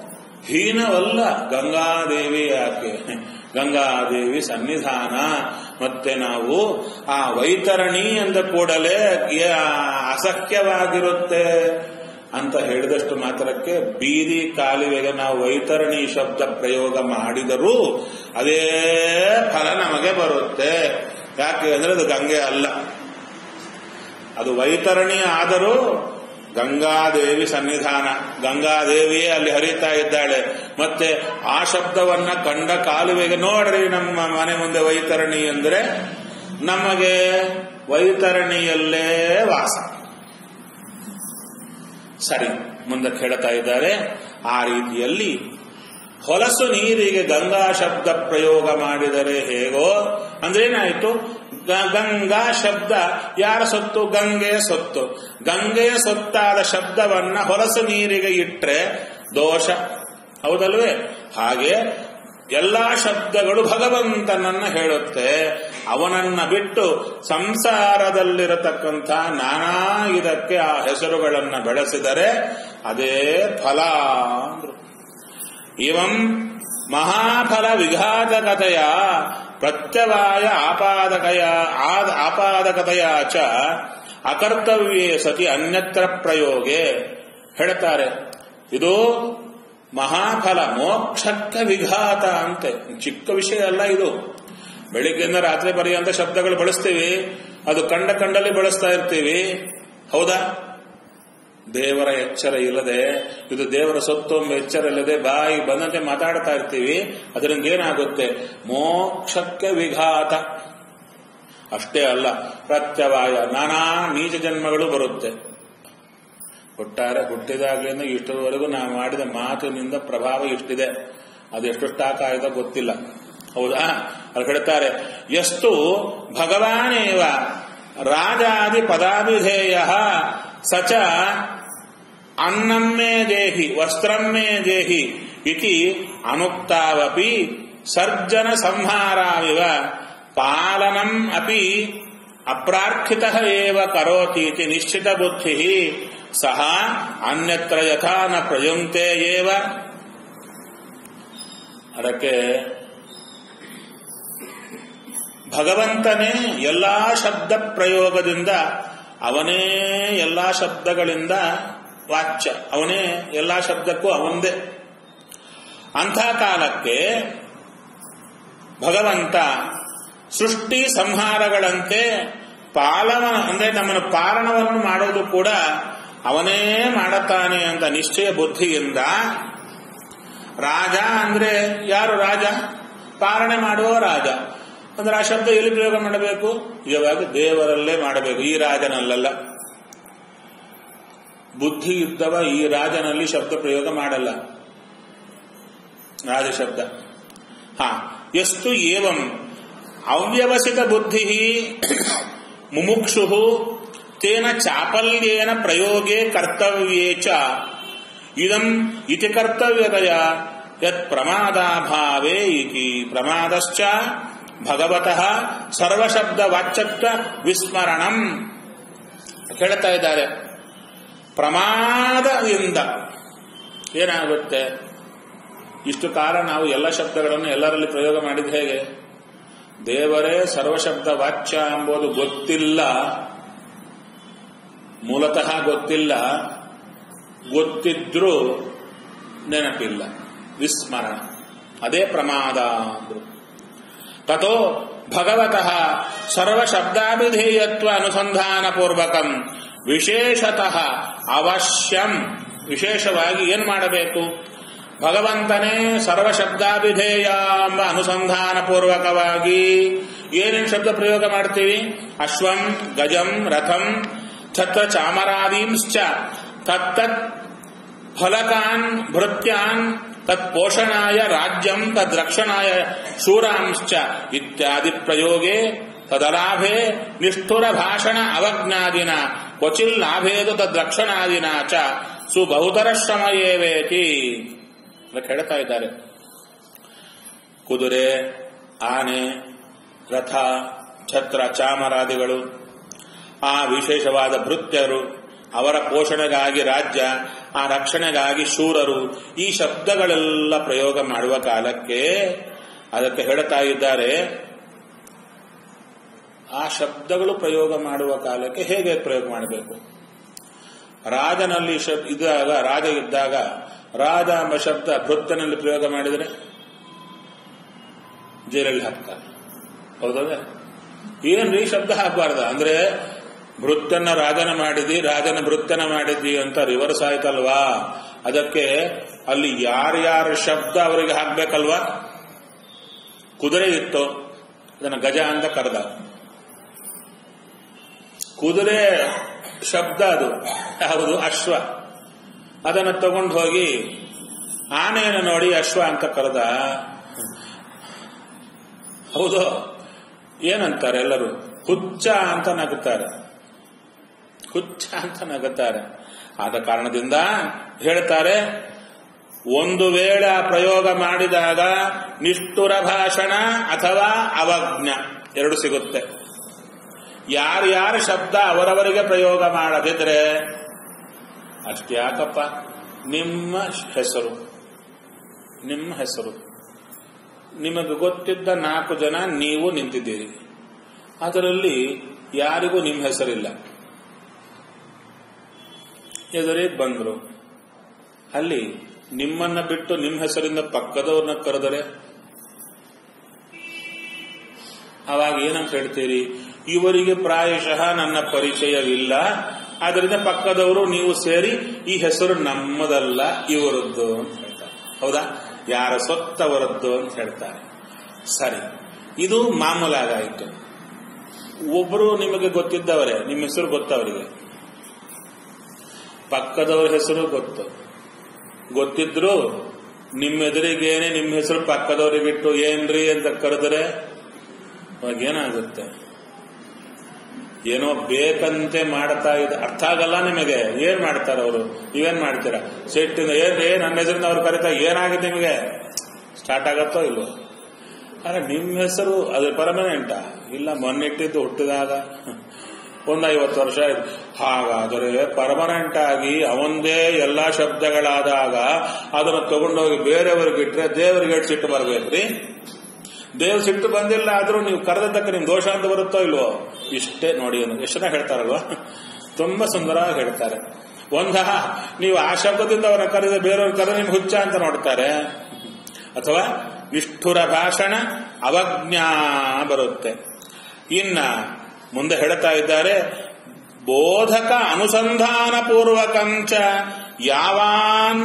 ಹೀನವಲ್ಲ ಗಂಗಾದೇವಿ. ಯಾಕೆ? ಗಂಗಾದೇವಿ ಸನ್ನಿಧಾನ ಮತ್ತೆ ನಾವು ಆ ವೈತರಣಿ ಅಂದ ಕೂಡಲೇ ಅಸಖ್ಯವಾಗಿರುತ್ತೆ ಅಂತ ಹೇಳಿದಷ್ಟು ಮಾತ್ರಕ್ಕೆ ಬೀದಿ ಕಾಲುವೆಗೆ ನಾವು ವೈತರಣಿ ಶಬ್ದ ಪ್ರಯೋಗ ಮಾಡಿದರೂ ಅದೇ ಫಲ ನಮಗೆ ಬರುತ್ತೆ. ಯಾಕೆ ಅಂದ್ರೆ ಅದು ಗಂಗೆ ಅಲ್ಲ, ಅದು ವೈತರಣಿ ಆದರೂ ಗಂಗಾದೇವಿ ಸನ್ನಿಧಾನ, ಗಂಗಾದೇವಿಯೇ ಅಲ್ಲಿ ಹರಿತಾ ಇದ್ದಾಳೆ. ಮತ್ತೆ ಆ ಶಬ್ದವನ್ನ ಕಂಡ ಕಾಲುವೆಗೆ ನೋಡ್ರಿ ನಮ್ಮ ಮನೆ ಮುಂದೆ ವೈತರಣಿ ಅಂದ್ರೆ ನಮಗೆ ವೈತರಣಿಯಲ್ಲೇ ವಾಸ. ಸರಿ, ಮುಂದಕ್ಕೆ ಹೇಳ್ತಾ ಇದ್ದಾರೆ. ಆ ರೀತಿಯಲ್ಲಿ ಹೊಲಸು ನೀರಿಗೆ ಗಂಗಾ ಶಬ್ದ ಪ್ರಯೋಗ ಮಾಡಿದರೆ ಹೇಗೋ ಅಂದ್ರೇನಾಯಿತು? ಗಂಗಾ ಶಬ್ದ ಯಾರ ಸೊತ್ತು? ಗಂಗೆಯ ಸೊತ್ತು. ಗಂಗೆಯ ಸೊತ್ತಾದ ಶಬ್ದವನ್ನ ಹೊಲಸು ನೀರಿಗೆ ಇಟ್ರೆ ದೋಷ, ಹೌದಲ್ವೇ? ಹಾಗೆ ಎಲ್ಲಾ ಶಬ್ದಗಳು ಭಗವಂತನನ್ನ ಹೇಳುತ್ತೆ. ಅವನನ್ನ ಬಿಟ್ಟು ಸಂಸಾರದಲ್ಲಿರತಕ್ಕಂಥ ನಾನಾ ಇದಕ್ಕೆ ಆ ಹೆಸರುಗಳನ್ನ ಬೆಳೆಸಿದರೆ ಅದೇ ಫಲ ಅಂದ್ರು. ಇವಂ ಮಹಾಫಲ ವಿಘಾತಕತೆಯ ಪ್ರತ್ಯವಾಯ ಆಪಾದಕತೆಯ ಚ ಅಕರ್ತವ್ಯೇ ಸತಿ ಅನ್ಯತ್ರ ಪ್ರಯೋಗೆ ಹೇಳ್ತಾರೆ. ಇದು ಮಹಾಫಲ, ಮೋಕ್ಷಕ್ಕೆ ವಿಘಾತ ಅಂತೆ. ಚಿಕ್ಕ ವಿಷಯ ಅಲ್ಲ ಇದು. ಬೆಳಿಗ್ಗೆಯಿಂದ ರಾತ್ರಿ ಪರ್ಯಂತ ಶಬ್ದಗಳು ಬಳಸ್ತೀವಿ, ಅದು ಕಂಡಲ್ಲಿ ಬಳಸ್ತಾ ಇರ್ತೀವಿ, ಹೌದಾ? ದೇವರ ಎಚ್ಚರ ಇಲ್ಲದೆ, ಇದು ದೇವರ ಸೊತ್ತೊಂಬ ಎಚ್ಚರ ಇಲ್ಲದೆ ಬಾಯಿ ಬಂದಂತೆ ಮಾತಾಡ್ತಾ ಇರ್ತೀವಿ. ಅದರಿಂದ ಏನಾಗುತ್ತೆ? ಮೋಕ್ಷಕ್ಕೆ ವಿಘಾತ. ಅಷ್ಟೇ ಅಲ್ಲ, ಪ್ರತ್ಯವಾಯ ನಾನಾ ನೀಚ ಜನ್ಮಗಳು ಬರುತ್ತೆ. ಒಟ್ಟಾರೆ ಹುಟ್ಟಿದಾಗಲಿಂದ ಇಷ್ಟರವರೆಗೂ ನಾವು ಮಾಡಿದ ಮಾತಿನಿಂದ ಪ್ರಭಾವ ಇಷ್ಟಿದೆ. ಅದೆಷ್ಟು ಸ್ಟಾಕ್ ಆಯ್ತೋ ಗೊತ್ತಿಲ್ಲ, ಹೌದಾ? ಅಲ್ಲಿ ಹೇಳ್ತಾರೆ, ಎಷ್ಟು ಭಗವಾನೇವ ರಾಜಾದಿ ಪದಾಭಿಧೇಯ ಸಚ ಅನ್ನಮ್ಮೇ ದೇಹಿ ವಸ್ತ್ರಮ್ಮೇ ದೇಹಿ ಇತಿ ಅನುಕ್ತಾವಪಿ ಸರ್ಜನ ಸಂಹಾರಾವಿವ ಪಾಲನಂ ಅಪಿ ಅಪ್ರಾರ್ಥಿತಃ ಏವ ಕರೋತೀತಿ ನಿಶ್ಚಿತ ಬುದ್ಧಿ ಸಹ ಅನ್ಯತ್ರ ಯಥಾ ನ ಪ್ರಯುಂಕ್ತೆ ಏವ. ಅದಕ್ಕೆ ಭಗವಂತನೇ ಎಲ್ಲಾ ಶಬ್ದ ಪ್ರಯೋಗದಿಂದ, ಅವನೇ ಎಲ್ಲಾ ಶಬ್ದಗಳಿಂದ ವಾಚ್ಯ, ಅವನೇ ಎಲ್ಲಾ ಶಬ್ದಕ್ಕೂ ಅವಂದೇ. ಅಂಥ ಕಾಲಕ್ಕೆ ಭಗವಂತ ಸೃಷ್ಟಿ ಸಂಹಾರಗಳಂತೆ ಅಂದ್ರೆ ನಮ್ಮನ್ನು ಪಾಲನವನ್ನು ಮಾಡೋದು ಕೂಡ ಅವನೇ ಮಾಡುತ್ತಾನೆ ಅಂತ ನಿಶ್ಚಯ ಬುದ್ಧಿಯಿಂದ, ರಾಜ ಅಂದ್ರೆ ಯಾರು? ರಾಜ, ಪಾಲನೆ ಮಾಡುವ ರಾಜ. ಅಂದ್ರೆ ಆ ಶಬ್ದ ಎಲ್ಲಿ ಪ್ರಯೋಗ ಮಾಡಬೇಕು? ನಿಜವಾಗಿ ದೇವರಲ್ಲೇ ಮಾಡಬೇಕು, ಈ ರಾಜನಲ್ಲ. ಬುದ್ಧಿ ಇದ್ದವ ಈ ರಾಜನಲ್ಲಿ ಶಬ್ದ ಪ್ರಯೋಗ ಮಾಡಲ್ಲ, ರಾಜ ಶಬ್ದ. ಎಷ್ಟು ಏವಂ ಅವ್ಯವಸಿತ ಬುದ್ಧಿ ಮುಮುಕ್ಷು ತೇನ ಚಾಪಲ್ಯೇನ ಪ್ರಯೋಗೇ ಕರ್ತವ್ಯೇ ಚ ಇದಂ ಇತಿ ಕರ್ತವ್ಯತೆಯ ಯತ್ ಪ್ರಮಾದಾಭಾವೇ ಇತಿ ಪ್ರಮಾದಶ್ಚ ಭಗವತಃ ಸರ್ವಶಬ್ದ ವಾಚ್ಯತ್ವ ವಿಸ್ಮರಣಂ. ಹೇಳ್ತಾ ಇದ್ದಾರೆ, ಪ್ರಮಾದದಿಂದ ಏನಾಗುತ್ತೆ? ಇಷ್ಟು ಕಾಲ ನಾವು ಎಲ್ಲ ಶಬ್ದಗಳನ್ನು ಎಲ್ಲರಲ್ಲಿ ಪ್ರಯೋಗ ಮಾಡಿದ ಹೇಗೆ? ದೇವರೇ ಸರ್ವಶಬ್ದ ವಾಚ್ಯ ಎಂಬುದು ಗೊತ್ತಿಲ್ಲ, ಮೂಲತಃ ಗೊತ್ತಿಲ್ಲ, ಗೊತ್ತಿದ್ರೂ ನೆನಪಿಲ್ಲ, ವಿಸ್ಮರಣ. ಅದೇ ಪ್ರಮಾದ ಅಂದ್ರು. ತಥೋ ಭಗವತಃ ಸರ್ವಶಬ್ದಾಭಿಧೇಯತ್ವ ಅನುಸಂಧಾನ ಪೂರ್ವಕಂ ವಿಶೇಷತಃ ಅವಶ್ಯಂ. ವಿಶೇಷವಾಗಿ ಏನು ಮಾಡಬೇಕು? ಭಗವಂತನೇ ಸರ್ವಶಬ್ದಾಭಿಧೇಯ ಎಂಬ ಅನುಸಂಧಾನ ಪೂರ್ವಕವಾಗಿ ಏನೇನು ಶಬ್ದ ಪ್ರಯೋಗ ಮಾಡ್ತೀವಿ? ಅಶ್ವಂ, ಗಜಂ, ರಥಂ, ಛತ್ರ ಚಾಮರಾದೀಂಶ್ಚ ತತ್ತತ್ ಫಲಕಾನ್ ಭೃತ್ಯಾನ್ ತತ್ಪೋಷಣಾಯ ರಾಜ್ಯಂ ತದ್ರಕ್ಷಣಾಯ ಶೂರಾಂಶ್ಚ ಇತ್ಯಾದಿ ಪ್ರಯೋಗೇ ತದಲಾಭೆ ನಿಷ್ಠುರ ಭಾಷಣ ಅವಜ್ಞಾದಿನ ಕ್ವಚಿಲ್ ಲಾಭೇದು ತದ್ರಕ್ಷಣಾದಿನ ಚ ಸುಬಹುತರ ಶ್ರಮ ಏವೇತಿ. ಹೇಳ್ತಾ ಇದ್ದಾರೆ, ಕುದುರೆ, ಆನೆ, ರಥ, ಛತ್ರ, ಚಾಮರಾದಿಗಳು, ಆ ವಿಶೇಷವಾದ ಭೃತ್ಯರು, ಅವರ ಪೋಷಣೆಗಾಗಿ ರಾಜ್ಯ, ಆ ರಕ್ಷಣೆಗಾಗಿ ಶೂರರು, ಈ ಶಬ್ದಗಳೆಲ್ಲ ಪ್ರಯೋಗ ಮಾಡುವ ಕಾಲಕ್ಕೆ ಅದಕ್ಕೆ ಹೇಳ್ತಾ ಇದ್ದಾರೆ, ಆ ಶಬ್ದಗಳು ಪ್ರಯೋಗ ಮಾಡುವ ಕಾಲಕ್ಕೆ ಹೇಗೆ ಪ್ರಯೋಗ ಮಾಡಬೇಕು? ರಾಜನಲ್ಲಿ ರಾಜ ಇದ್ದಾಗ ರಾಜ ಎಂಬ ಶಬ್ದ ಭೃತ್ಯನಲ್ಲಿ ಪ್ರಯೋಗ ಮಾಡಿದರೆ ಜೈಲಲ್ಲಿ ಹಾಕ್ತಾರೆ. ಹೌದಲ್ಲ? ಏನ್ರಿ ಶಬ್ದ ಹಾಕಬಾರ್ದ ಅಂದ್ರೆ ಭೃತ್ಯನ ರಾಜನ ಮಾಡಿದಿ, ರಾಜನ ಭೃತ್ಯನ ಮಾಡಿದ್ವಿ ಅಂತ ರಿವರ್ಸ್ ಆಯ್ತಲ್ವಾ? ಅದಕ್ಕೆ ಅಲ್ಲಿ ಯಾರ್ಯಾರ ಶಬ್ದ ಅವರಿಗೆ ಹಾಕ್ಬೇಕಲ್ವಾ? ಕುದುರೆ ಇತ್ತು, ಅದನ್ನ ಗಜ ಅಂತ ಕರೆದ. ಕುದುರೆ ಶಬ್ದ ಅದು ಯಾವುದು? ಅಶ್ವ. ಅದನ್ನು ತಗೊಂಡು ಹೋಗಿ ಆನೆಯನ್ನು ನೋಡಿ ಅಶ್ವ ಅಂತ ಕರೆದ. ಹೌದು, ಏನಂತಾರೆ ಎಲ್ಲರೂ? ಹುಚ್ಚ ಅಂತ ನಗುತ್ತಾರೆ, ಹುಚ್ಚ ಅಂತ ನಗುತ್ತಾರೆ. ಆದ ಕಾರಣದಿಂದ ಹೇಳ್ತಾರೆ, ಒಂದು ವೇಳೆ ಪ್ರಯೋಗ ಮಾಡಿದಾಗ ನಿಷ್ಠುರ ಭಾಷಣ ಅಥವಾ ಅವಜ್ಞ ಎರಡು ಸಿಗುತ್ತೆ. ಯಾರ್ಯಾರ ಶಬ್ದ ಅವರವರಿಗೆ ಪ್ರಯೋಗ ಮಾಡದಿದ್ರೆ ಅಷ್ಟ್ಯಾಕಪ್ಪ, ನಿಮ್ಮ ಹೆಸರು ನಿಮಗೆ ಗೊತ್ತಿದ್ದ 4 ಜನ ನೀವು ನಿಂತಿದ್ದೀರಿ, ಅದರಲ್ಲಿ ಯಾರಿಗೂ ನಿಮ್ಮ ಹೆಸರಿಲ್ಲ. ಎದುರಿಗೆ ಬಂದ್ರು, ಅಲ್ಲಿ ನಿಮ್ಮನ್ನ ಬಿಟ್ಟು ನಿಮ್ಮ ಹೆಸರಿಂದ ಪಕ್ಕದವ್ರನ್ನ ಕರೆದರೆ ಅವಾಗ ಏನಂತ ಹೇಳ್ತೀರಿ? ಇವರಿಗೆ ಪ್ರಾಯಶಃ ನನ್ನ ಪರಿಚಯವಿಲ್ಲ, ಅದರಿಂದ ಪಕ್ಕದವರು ನೀವು ಸೇರಿ ಈ ಹೆಸರು ನಮ್ಮದಲ್ಲ, ಇವರದ್ದು ಅಂತ ಹೇಳ್ತಾರೆ. ಹೌದಾ? ಯಾರ ಸೊತ್ತವರದ್ದು ಅಂತ ಹೇಳ್ತಾರೆ. ಸರಿ, ಇದು ಮಾಮೂಲಾಗಾಯಿತು. ಒಬ್ಬರು ನಿಮಗೆ ಗೊತ್ತಿದ್ದವರೇ, ನಿಮ್ಮ ಹೆಸರು ಗೊತ್ತವರಿಗೆ, ಪಕ್ಕದವ್ರ ಹೆಸರು ಗೊತ್ತಿದ್ರು ನಿಮ್ಮೆದುರಿಗೇನೆ ನಿಮ್ಮ ಹೆಸರು ಪಕ್ಕದವ್ರಿಗೆ ಬಿಟ್ಟು ಏನ್ರಿ ಅಂತ ಕರೆದರೆ ಅವಾಗ ಏನಾಗುತ್ತೆ? ಏನೋ ಬೇಕಂತೆ ಮಾಡ್ತಾ ಇದೆ, ಅರ್ಥ ಆಗಲ್ಲ ನಿಮಗೆ. ಏನ್ ಮಾಡ್ತಾರೆ ಅವರು? ನೀವೇನ್ ಮಾಡ್ತೀರಾ? ಸಿಟ್ಟಿಂದ ನನ್ನ ಹೆಸರಿಂದ ಅವ್ರು ಕರೀತಾ, ಏನಾಗಿದೆ ನಿಮಗೆ? ಸ್ಟಾರ್ಟ್ ಆಗತ್ತೋ ಇಲ್ವೋ? ಆದ್ರೆ ನಿಮ್ಮ ಹೆಸರು ಅದು ಪರ್ಮನೆಂಟಾ? ಇಲ್ಲ, ಮೊನ್ನಿಟ್ಟಿದ್ದು ಹುಟ್ಟಿದಾಗ ಒಂದು 50 ವರ್ಷ ಆಯ್ತು. ಹಾಗಾದರೆ ಪರ್ಮನೆಂಟ್ ಆಗಿ ಅವಂದೇ ಎಲ್ಲಾ ಶಬ್ದಗಳಾದಾಗ ಅದನ್ನು ತಗೊಂಡೋಗಿ ಬೇರೆಯವ್ರಿಗಿಟ್ರೆ ದೇವರಿಗೆ ಸಿಟ್ಟು ಬರ್ಬೇಕ್ರಿ. ದೇವ್ರ ಸಿಟ್ಟು ಬಂದಿಲ್ಲ ಆದ್ರೂ ನೀವು ಕರೆದಕ್ಕ ನಿಮ್ ದೋಷ ಅಂತ ಬರುತ್ತೋ ಇಲ್ವೋ? ಇಷ್ಟೇ ನೋಡಿ, ಎಷ್ಟು ಚೆನ್ನಾಗಿ ಹೇಳ್ತಾರಲ್ವಾ? ತುಂಬಾ ಸುಂದರವಾಗಿ ಹೇಳ್ತಾರೆ. ನೀವು ಆ ಶಬ್ದದಿಂದ ಅವರ ಕರೆದ ಬೇರೆಯವ್ರ ಕರೆದ ನಿಮ್ಗೆ ಹುಚ್ಚ ಅಂತ ನೋಡ್ತಾರೆ, ಅಥವಾ ನಿಷ್ಠುರ ಭಾಷಣ ಅವಜ್ಞಾ ಬರುತ್ತೆ. ಇನ್ನ ಮುಂದೆ ಹೇಳ್ತಾ ಇದ್ದಾರೆ, ಬೋಧಕ ಅನುಸಂಧಾನ ಪೂರ್ವಕಂಚ ಯಾವಾನ್,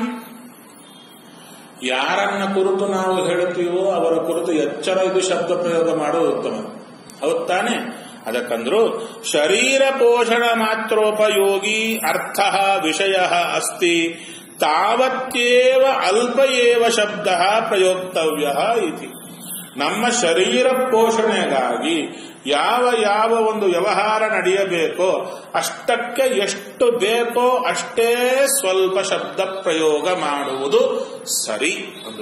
ಯಾರನ್ನ ಕುರಿತು ನಾವು ಹೇಳುತ್ತೀವೋ ಅವರ ಕುರಿತು ಎಚ್ಚರ ಇದು ಶಬ್ದ ಪ್ರಯೋಗ ಮಾಡೋದು ಉತ್ತಮ. ಹೌದು ತಾನೆ? ಅದಕ್ಕಂದ್ರು ಶರೀರ ಪೋಷಣ ಮಾತ್ರೋಪಯೋಗಿ ಅರ್ಥ ವಿಷಯ ಅಸ್ತಿ ತಾವತ್ಯೇವ ಅಲ್ಪ ಏವ ಶಬ್ದ ಪ್ರಯೋಕ್ತವ್ಯ ಇತಿ. ನಮ್ಮ ಶರೀರ ಪೋಷಣೆಗಾಗಿ ಯಾವ ಒಂದು ವ್ಯವಹಾರ ನಡೆಯಬೇಕೋ ಅಷ್ಟಕ್ಕೆ ಎಷ್ಟು ಬೇಕೋ ಅಷ್ಟೇ ಸ್ವಲ್ಪ ಶಬ್ದ ಪ್ರಯೋಗ ಮಾಡುವುದು ಸರಿ.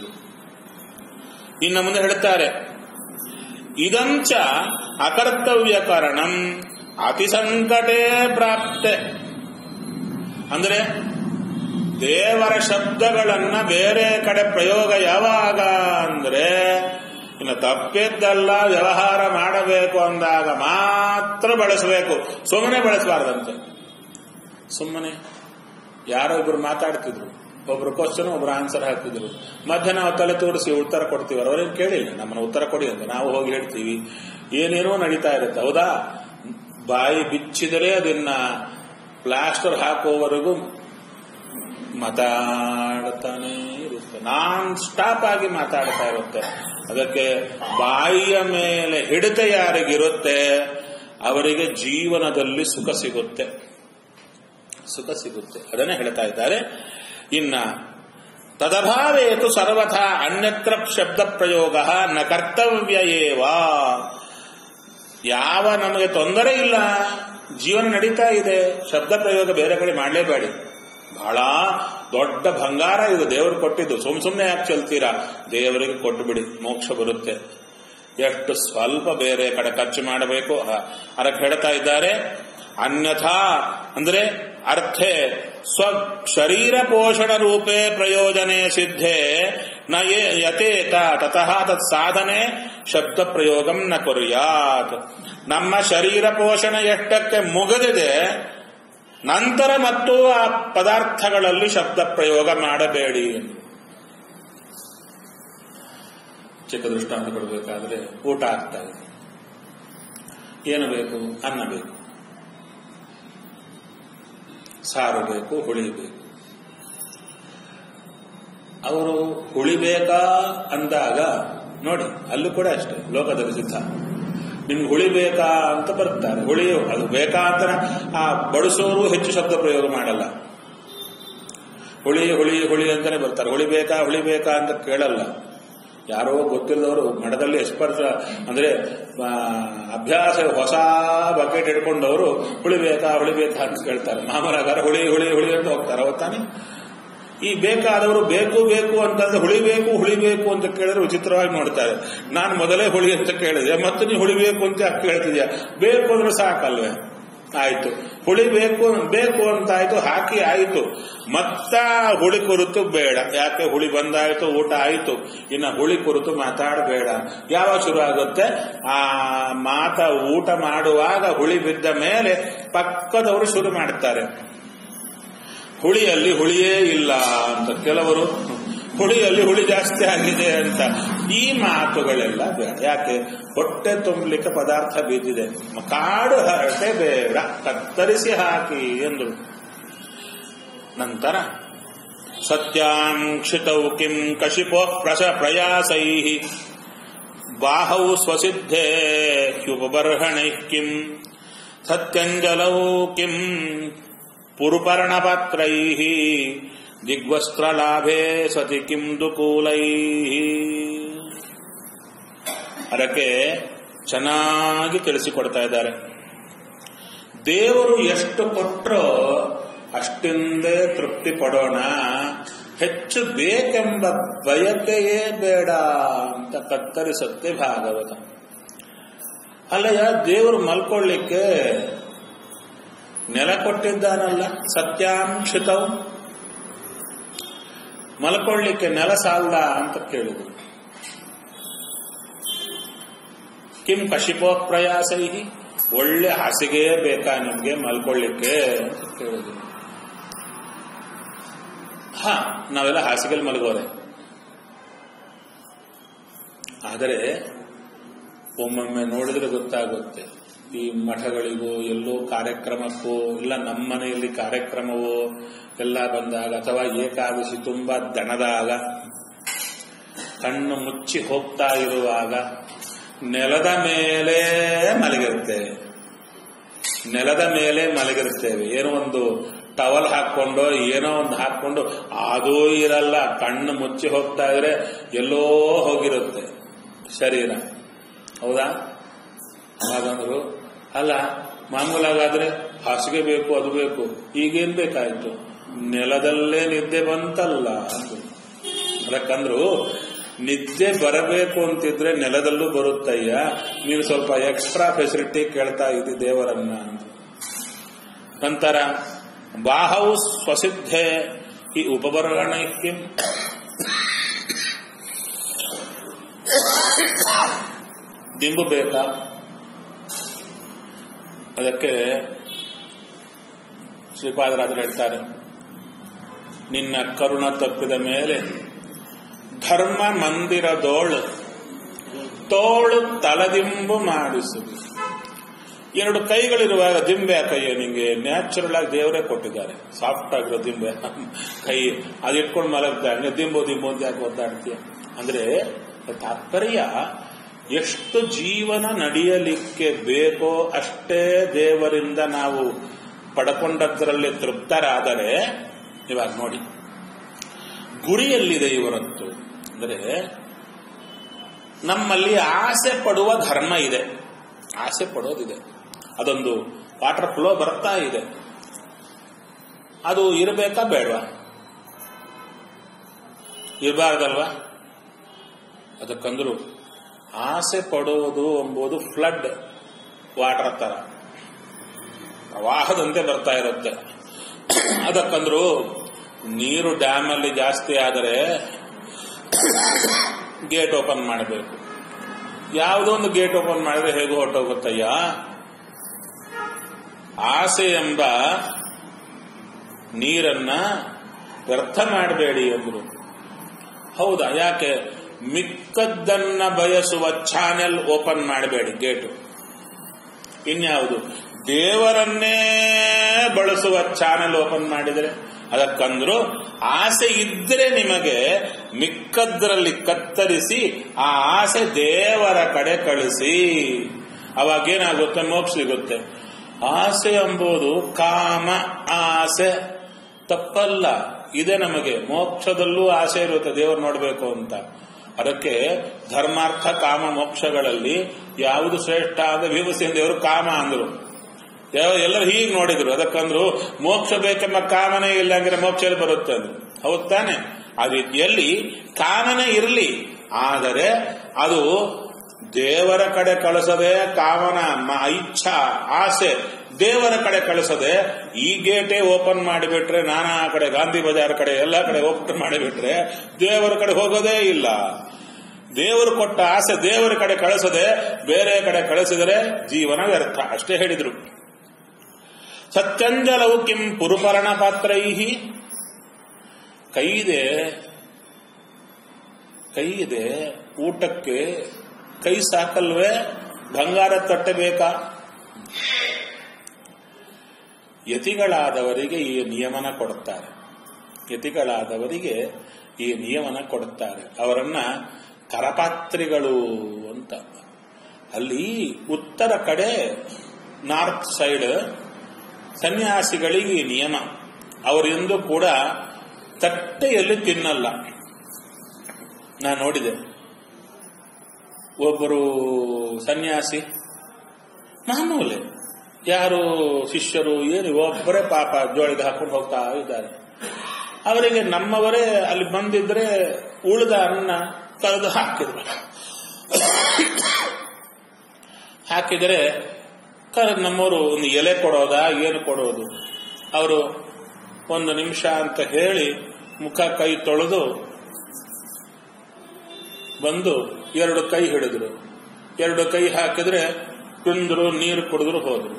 ಇನ್ನು ಮುಂದೆ ಹೇಳ್ತಾರೆ, ಇದಂಚ ಅಕರ್ತವ್ಯ ಕಾರಣಂ ಅತಿಸಂಕಟೇ ಪ್ರಾಪ್ತೆ. ಅಂದ್ರೆ ದೇವರ ಶಬ್ದಗಳನ್ನ ಬೇರೆ ಕಡೆ ಪ್ರಯೋಗ ಯಾವಾಗ ಅಂದ್ರೆ ಇನ್ನು ತಪ್ಪಿದ್ದಲ್ಲ, ವ್ಯವಹಾರ ಮಾಡಬೇಕು ಅಂದಾಗ ಮಾತ್ರ ಬಳಸಬೇಕು, ಸುಮ್ಮನೆ ಬಳಸಬಾರ್ದಂತೆ. ಸುಮ್ಮನೆ ಯಾರೋ ಒಬ್ರು ಮಾತಾಡ್ತಿದ್ರು, ಒಬ್ರು ಕ್ವಶನ್ ಒಬ್ರು ಆನ್ಸರ್ ಹಾಕ್ತಿದ್ರು, ಮಧ್ಯ ನಾವು ತಲೆ ತೋರಿಸಿ ಉತ್ತರ ಕೊಡ್ತೀವಿ. ಅವ್ರೇನು ಕೇಳಿಲ್ಲ, ನಮ್ಮನ್ನ ಉತ್ತರ ಕೊಡಿ ಅಂತ ನಾವು ಹೋಗಿ ಹೇಳ್ತೀವಿ. ಏನೇನೋ ನಡೀತಾ ಇರುತ್ತೆ. ಹೌದಾ? ಬಾಯಿ ಬಿಚ್ಚಿದರೆ ಅದನ್ನ ಪ್ಲಾಸ್ಟರ್ ಹಾಕುವವರೆಗೂ ಮಾತಾಡ್ತಾನೆ ಇರುತ್ತೆ, ನಾನ್ ಸ್ಟಾಪ್ ಆಗಿ ಮಾತಾಡ್ತಾ ಇರುತ್ತೆ. ಅದಕ್ಕೆ ಬಾಯಿಯ ಮೇಲೆ ಹಿಡಿತ ಯಾರಿಗಿರುತ್ತೆ ಅವರಿಗೆ ಜೀವನದಲ್ಲಿ ಸುಖ ಸಿಗುತ್ತೆ. ಅದನ್ನೇ ಹೇಳ್ತಾ ಇದ್ದಾರೆ. ಇನ್ನ ತದಭಾವೇತು ಸರ್ವಥಾ ಅನ್ಯತ್ರ ಶಬ್ದ ಪ್ರಯೋಗ ನ ಕರ್ತವ್ಯ ಏವ. ಯಾವ ನಮಗೆ ತೊಂದರೆ ಇಲ್ಲ, ಜೀವನ ನಡೀತಾ ಇದೆ, ಶಬ್ದ ಪ್ರಯೋಗ ಬೇರೆ ಕಡೆ ಮಾಡಲೇಬೇಡಿ. ಬಹಳ ದೊಡ್ಡ ಬಂಗಾರ ಇದು, ದೇವರು ಕೊಟ್ಟಿದ್ದು. ಸುಮ್ಮನೆ ಯಾಕೆ ಚೆಲ್ತೀರಾ? ದೇವರಿಗೆ ಕೊಟ್ಟು ಬಿಡಿ, ಮೋಕ್ಷ ಬರುತ್ತೆ. ಎಷ್ಟು ಸ್ವಲ್ಪ ಬೇರೆ ಕಡೆ ಖರ್ಚು ಮಾಡಬೇಕು. ಅದಕ್ಕೆ ಹೇಳ್ತಾ ಇದ್ದಾರೆ, ಅನ್ಯಥಾ ಅಂದ್ರೆ ಅರ್ಥೆ ಸ್ವ ಶರೀರ ಪೋಷಣ ರೂಪೇ ಪ್ರಯೋಜನೆ ಸಿದ್ಧೆ ನ ಯತೇತ ತತಃ ತತ್ ಸಾಧನೆ ಶಬ್ದ ಪ್ರಯೋಗಂ ನ ಕುರ್ಯಾತ್. ನಮ್ಮ ಶರೀರ ಪೋಷಣೆ ಎಷ್ಟಕ್ಕೆ ಮುಗಿದಿದೆ, ನಂತರ ಮತ್ತು ಆ ಪದಾರ್ಥಗಳಲ್ಲಿ ಶಬ್ದ ಪ್ರಯೋಗ ಮಾಡಬೇಡಿ. ಚಿಕ್ಕ ದೃಷ್ಟಾಂತ ಕೊಡಬೇಕಾದ್ರೆ, ಊಟ ಆಗ್ತಾ ಇದೆ, ಏನು ಬೇಕು? ಅನ್ನ ಬೇಕು, ಸಾರು ಬೇಕು, ಹುಳಿ ಬೇಕು. ಅವರು ಹುಳಿ ಬೇಕಾ ಅಂದಾಗ ನೋಡಿ, ಅಲ್ಲೂ ಕೂಡ ಅಷ್ಟೇ, ಲೋಕದಲ್ಲಿ ಸಿದ್ಧ. ನಿಮ್ಗೆ ಹುಳಿ ಬೇಕಾ ಅಂತ ಬರ್ತಾರೆ, ಹುಳಿ ಅದು ಬೇಕಾ ಅಂತ ಆ ಬಡಿಸೋರು ಹೆಚ್ಚು ಶಬ್ದ ಪ್ರಯೋಗ ಮಾಡಲ್ಲ. ಹುಳಿ ಹುಳಿ ಹುಳಿ ಅಂತಾನೆ ಬರ್ತಾರೆ. ಹುಳಿ ಬೇಕಾ ಅಂತ ಕೇಳಲ್ಲ. ಯಾರೋ ಗೊತ್ತಿಲ್ಲದವರು ಮಠದಲ್ಲಿ ಎಕ್ಸ್ಪರ್ಟ್ ಅಂದ್ರೆ ಅಭ್ಯಾಸ ಹೊಸ ಬಕೆಟ್ ಹಿಡ್ಕೊಂಡವರು ಹುಳಿ ಬೇಕಾ ಅಂತ ಕೇಳ್ತಾರೆ. ಮಾಮೂಲಾಗಾರ ಹುಳಿ ಹುಳಿ ಹುಳಿ ಅಂತ ಹೋಗ್ತಾರೆ. ಅವತ್ತಾನೆ ಈ ಬೇಕಾದವರು ಬೇಕು ಅಂತಂದ್ರೆ ಹುಳಿ ಬೇಕು ಅಂತ ಕೇಳಿದ್ರೆ ವಿಚಿತ್ರವಾಗಿ ನೋಡ್ತಾರೆ. ನಾನು ಮೊದಲೇ ಹುಳಿ ಅಂತ ಕೇಳಿದೆ, ಮತ್ತೆ ನೀವು ಹುಳಿ ಬೇಕು ಅಂತ ಕೇಳ್ತಿದ್ಯಾ? ಬೇಕು ಅಂದ್ರೆ ಸಾಕಲ್ವೇ? ಆಯ್ತು, ಹುಳಿ ಬೇಕು ಅಂತ ಆಯ್ತು, ಹಾಕಿ ಆಯ್ತು. ಮತ್ತ ಹುಳಿ ಕುರಿತು ಬೇಡ. ಯಾಕೆ? ಹುಳಿ ಬಂದಾಯ್ತು, ಊಟ ಆಯ್ತು, ಇನ್ನು ಹುಳಿ ಕುರಿತು ಮಾತಾಡಬೇಡ. ಯಾವಾಗ ಶುರು ಆಗುತ್ತೆ? ಆ ಊಟ ಮಾಡುವಾಗ ಹುಳಿ ಬಿದ್ದ ಮೇಲೆ ಪಕ್ಕದವರು ಶುರು ಮಾಡ್ತಾರೆ, ಹುಳಿಯಲ್ಲಿ ಹುಳಿಯೇ ಇಲ್ಲ ಅಂತ. ಕೆಲವರು ಹುಳಿಯಲ್ಲಿ ಹುಳಿ ಜಾಸ್ತಿ ಆಗಿದೆ ಅಂತ. ಈ ಮಾತುಗಳೆಲ್ಲ ಬೇಡ. ಯಾಕೆ? ಹೊಟ್ಟೆ ತುಂಬಲಿಕ್ಕೆ ಪದಾರ್ಥ ಬಿದ್ದಿದೆ, ಕಾಡು ಹರಟೆ ಬೇಡ, ಕತ್ತರಿಸಿ ಹಾಕಿ ಎಂದರು. ನಂತರ ಸತ್ಯಾಂಕ್ಷಿತೌ ಕಿಂ ಕಶಿಪೋ ಪ್ರಯಾಸೈ ಬಾಹೌ ಸ್ವಸಿದ್ಧೇ ಹ್ಯುಪಬರ್ಹಣೈ ಕಿಂ ಸತ್ಯಂಜಲೌ ಕಿಂ ಪುರುಪರ್ಣಪಾತ್ರೈ ದಿಗ್ವಸ್ತ್ರಲಾಭೇ ಸತಿ ಕಿಂ ದುಕೂಲೈ. ಅದಕ್ಕೆ ಚೆನ್ನಾಗಿ ತಿಳಿಸಿಕೊಡ್ತಾ ಇದ್ದಾರೆ. ದೇವರು ಎಷ್ಟು ಕೊಟ್ಟರೋ ಅಷ್ಟಿಂದೇ ತೃಪ್ತಿ ಪಡೋಣ, ಹೆಚ್ಚು ಬೇಕೆಂಬ ಬಯಕೆಯೇ ಬೇಡ ಅಂತ ಕತ್ತರಿಸುತ್ತೆ ಭಾಗವತ. ಅಲ್ಲಯ್ಯ, ದೇವರು ಮಲ್ಕೊಳ್ಳಿಕ್ಕೆ ನೆಲ ಕೊಟ್ಟಿದ್ದಾನಲ್ಲ, ಸತ್ಯಾಂಶಿತವು, ಮಲ್ಕೊಳ್ಳಿಕ್ಕೆ ನೆಲ ಸಾಲ್ದ ಅಂತ ಕೇಳಿದ್ರು. ಕಿಂ ಕಶಿಪೋ ಪ್ರಯಾಸೈ, ಒಳ್ಳೆ ಹಾಸಿಗೆ ಬೇಕಾ ನಿಮ್ಗೆ ಮಲ್ಕೊಳ್ಳಿಕ್ಕೆ ಅಂತ ಕೇಳಿದ್ರು. ನಾವೆಲ್ಲ ಹಾಸಿಗೆಲ್ ಮಲಗೋರೆ. ಆದರೆ ಒಮ್ಮೊಮ್ಮೆ ನೋಡಿದ್ರೆ ಗೊತ್ತಾಗುತ್ತೆ, ಈ ಮಠಗಳಿಗೂ ಎಲ್ಲೋ ಕಾರ್ಯಕ್ರಮಕ್ಕೂ ಇಲ್ಲ ನಮ್ಮ ಮನೆಯಲ್ಲಿ ಕಾರ್ಯಕ್ರಮವೋ ಎಲ್ಲ ಬಂದಾಗ ಅಥವಾ ಏಕಾದಶಿ ತುಂಬಾ ದಣದಾಗ ಕಣ್ಣು ಮುಚ್ಚಿ ಹೋಗ್ತಾ ಇರುವಾಗ ನೆಲದ ಮೇಲೆ ಮಲಗಿರುತ್ತೇವೆ. ಏನೋ ಒಂದು ಟವಲ್ ಹಾಕೊಂಡು ಏನೋ ಒಂದು ಹಾಕೊಂಡು ಅದೂ ಇರಲ್ಲ, ಕಣ್ಣು ಮುಚ್ಚಿ ಹೋಗ್ತಾ ಇದ್ರೆ ಎಲ್ಲೋ ಹೋಗಿರುತ್ತೆ ಶರೀರ. ಹೌದಾ? ಹಾಗಂದ್ರು ಅಲ್ಲ, ಮಾಮೂಲಾಗಾದ್ರೆ ಹಾಸಿಗೆ ಬೇಕು, ಅದು ಬೇಕು, ಈಗೇನ್ ಬೇಕಾಯ್ತು? ನೆಲದಲ್ಲೇ ನಿದ್ದೆ ಬಂತಲ್ಲ ಅಂದ್ರು. ಅದಕ್ಕಂದ್ರು ನಿದ್ದೆ ಬರಬೇಕು ಅಂತಿದ್ರೆ ನೆಲದಲ್ಲೂ ಬರುತ್ತಯ್ಯ, ನೀನು ಸ್ವಲ್ಪ ಎಕ್ಸ್ಟ್ರಾ ಫೆಸಿಲಿಟಿ ಕೇಳ್ತಾ ಇದ್ದಿ ದೇವರನ್ನ. ನಂತರ ಬಾಹೌ ಸ್ವಸಿದ್ಧೆ ಈ ಉಪಬರ್ಹಣೈಕ್ಯ, ದಿಂಬು ಬೇಕಾ? ಅದಕ್ಕೆ ಶ್ರೀಪಾದರಾಜರು ಹೇಳ್ತಾರೆ, ನಿನ್ನ ಕರುಣ ತಪ್ಪಿದ ಮೇಲೆ ಧರ್ಮ ಮಂದಿರದೋಳು ತೋಳು ತಲದಿಂಬು ಮಾಡಿಸುದು. ಎರಡು ಕೈಗಳಿರುವಾಗ ದಿಂಬೆ ಕೈಯೇ ನಿಂಗೆ ನ್ಯಾಚುರಲ್ ಆಗಿ ದೇವರೇ ಕೊಟ್ಟಿದ್ದಾರೆ, ಸಾಫ್ಟ್ ಆಗಿರೋ ದಿಂಬೆ ಕೈ, ಅದು ಇಟ್ಕೊಂಡು ಮಲಗ್ತಾನೆ. ದಿಂಬು ಅಂತ ಯಾಕೆ ಒದ್ದಾಡ್ತೀಯ ಅಂದ್ರೆ ತಾತ್ಪರ್ಯ, ಎಷ್ಟು ಜೀವನ ನಡೆಯಲಿಕ್ಕೆ ಬೇಕೋ ಅಷ್ಟೇ ದೇವರಿಂದ ನಾವು ಪಡ್ಕೊಂಡದ್ರಲ್ಲಿ ತೃಪ್ತರಾದರೆ, ಇವಾಗ ನೋಡಿ ಗುರಿಯಲ್ಲಿದೆ ಇವರದ್ದು. ಅಂದರೆ ನಮ್ಮಲ್ಲಿ ಆಸೆ ಪಡುವ ಧರ್ಮ ಇದೆ, ಆಸೆ ಪಡೋದಿದೆ. ಅದೊಂದು ವಾಟರ್ ಫ್ಲೋ ಬರ್ತಾ ಇದೆ, ಅದು ಇರಬೇಕಾ ಬೇಡವಾ? ಇರಬಾರ್ದಲ್ವಾ? ಅದಕ್ಕಂದ್ರು ಆಸೆ ಪಡೋದು ಎಂಬುದು ಫ್ಲಡ್ ವಾಟರ್ ತರ ಪ್ರವಾಹದಂತೆ ಬರ್ತಾ ಇರುತ್ತೆ. ಅದಕ್ಕಂದ್ರು ನೀರು ಡ್ಯಾಮ್ ಅಲ್ಲಿ ಜಾಸ್ತಿ ಆದರೆ ಗೇಟ್ ಓಪನ್ ಮಾಡಬೇಕು. ಯಾವುದೋ ಒಂದು ಗೇಟ್ ಓಪನ್ ಮಾಡಿದ್ರೆ ಹೇಗೂ ಹೊರಟೋಗುತ್ತಯ್ಯ. ಆಸೆ ಎಂಬ ನೀರನ್ನ ವ್ಯರ್ಥ ಮಾಡಬೇಡಿ ಅಂದ್ರು. ಹೌದಾ? ಯಾಕೆ? ಮಿಕ್ಕದ್ದನ್ನ ಬಯಸುವ ಚಾನೆಲ್ ಓಪನ್ ಮಾಡಬೇಡಿ, ಗೇಟು. ಇನ್ಯಾವುದು? ದೇವರನ್ನೇ ಬಳಸುವ ಚಾನೆಲ್ ಓಪನ್ ಮಾಡಿದರೆ, ಅದಕ್ಕಂದ್ರು ಆಸೆ ಇದ್ರೆ ನಿಮಗೆ ಮಿಕ್ಕದ್ರಲ್ಲಿ ಕತ್ತರಿಸಿ ಆ ಆಸೆ ದೇವರ ಕಡೆ ಕಳಿಸಿ. ಅವಾಗೇನಾಗುತ್ತೆ? ಮೋಕ್ಷ ಸಿಗುತ್ತೆ. ಆಸೆ ಎಂಬುದು ಕಾಮ ಆಸೆ ತಪ್ಪಲ್ಲ, ಇದೆ. ನಮಗೆ ಮೋಕ್ಷದಲ್ಲೂ ಆಸೆ ಇರುತ್ತೆ ದೇವರು ನೋಡಬೇಕು ಅಂತ. ಅದಕ್ಕೆ ಧರ್ಮಾರ್ಥ ಕಾಮ ಮೋಕ್ಷಗಳಲ್ಲಿ ಯಾವುದು ಶ್ರೇಷ್ಠ ಅಂದ್ರೆ ಭೀಮಸೇನ ದೇವರು ಕಾಮ ಅಂದ್ರು. ಎಲ್ಲರೂ ಹೀಗೆ ನೋಡಿದ್ರು. ಅದಕ್ಕಂದ್ರು ಮೋಕ್ಷ ಬೇಕೆಂಬ ಕಾಮನೆ ಇಲ್ಲ ಅಂದ್ರೆ ಮೋಕ್ಷ ಎಲ್ಲಿ ಬರುತ್ತೆ ಅಂದ್ರು. ಹೌದು ತಾನೆ? ಆ ರೀತಿಯಲ್ಲಿ ಕಾಮನೆ ಇರಲಿ, ಆದರೆ ಅದು ದೇವರ ಕಡೆ ಕಳಿಸದೆ, ಕಾಮನ ಇಚ್ಛಾ ಆಸೆ ದೇವರ ಕಡೆ ಕಳಿಸದೆ ಈ ಗೇಟೇ ಓಪನ್ ಮಾಡಿಬಿಟ್ರೆ, ನಾನಾ ಕಡೆ ಗಾಂಧಿ ಬಜಾರ್ ಕಡೆ ಎಲ್ಲ ಕಡೆ ಓಪನ್ ಮಾಡಿಬಿಟ್ರೆ ದೇವರ ಕಡೆ ಹೋಗೋದೇ ಇಲ್ಲ. ದೇವರು ಕೊಟ್ಟ ಆಸೆ ದೇವರ ಕಡೆ ಕಳಿಸದೆ ಬೇರೆ ಕಡೆ ಕಳಿಸಿದರೆ ಜೀವನ ವ್ಯರ್ಥ. ಅಷ್ಟೇ ಹೇಳಿದ್ರು. ಸತ್ಯಂಜಲವು ಕಿಂ ಪುರುಪರ್ಣ ಪಾತ್ರೈಹಿ. ಕೈ ಇದೆ ಊಟಕ್ಕೆ, ಕೈ ಸಾಕಲ್ವೇ? ಬಂಗಾರ ತಟ್ಟೆ ಬೇಕಾ? ಯತಿಗಳಾದವರಿಗೆ ಈ ನಿಯಮನ ಕೊಡುತ್ತಾರೆ. ಅವರನ್ನ ಕರಪಾತ್ರಿಗಳು ಅಂತ. ಅಲ್ಲಿ ಉತ್ತರ ಕಡೆ ನಾರ್ತ್ ಸೈಡ್ ಸನ್ಯಾಸಿಗಳಿಗೆ ಈ ನಿಯಮ. ಅವರೆಂದೂ ಕೂಡ ತಟ್ಟೆಯಲ್ಲಿ ತಿನ್ನಲ್ಲ. ನಾನು ನೋಡಿದೆ, ಒಬ್ಬರು ಸನ್ಯಾಸಿ ಮಾಮೂಲಿ, ಯಾರು ಶಿಷ್ಯರು ಏನು ಒಬ್ಬರೇ ಪಾಪ ಜೋಳಿಗೆ ಹಾಕೊಂಡು ಹೋಗ್ತಾ ಇದ್ದಾರೆ. ಅವರಿಗೆ ನಮ್ಮವರೇ ಅಲ್ಲಿ ಬಂದಿದ್ರೆ ಉಳಿದ ಅನ್ನ ಕಳೆದು ಹಾಕಿದರೆ ನಮ್ಮವರು ಒಂದು ಎಲೆ ಕೊಡೋದಾ ಏನು ಕೊಡೋದು? ಅವರು 1 ನಿಮಿಷ ಅಂತ ಹೇಳಿ ಮುಖ ಕೈ ತೊಳೆದು ಬಂದು 2 ಕೈ ಹಿಡಿದ್ರು. 2 ಕೈ ಹಾಕಿದ್ರೆ ತಿಂದ್ರು, ನೀರು ಕುಡಿದ್ರು, ಹೋದ್ರು.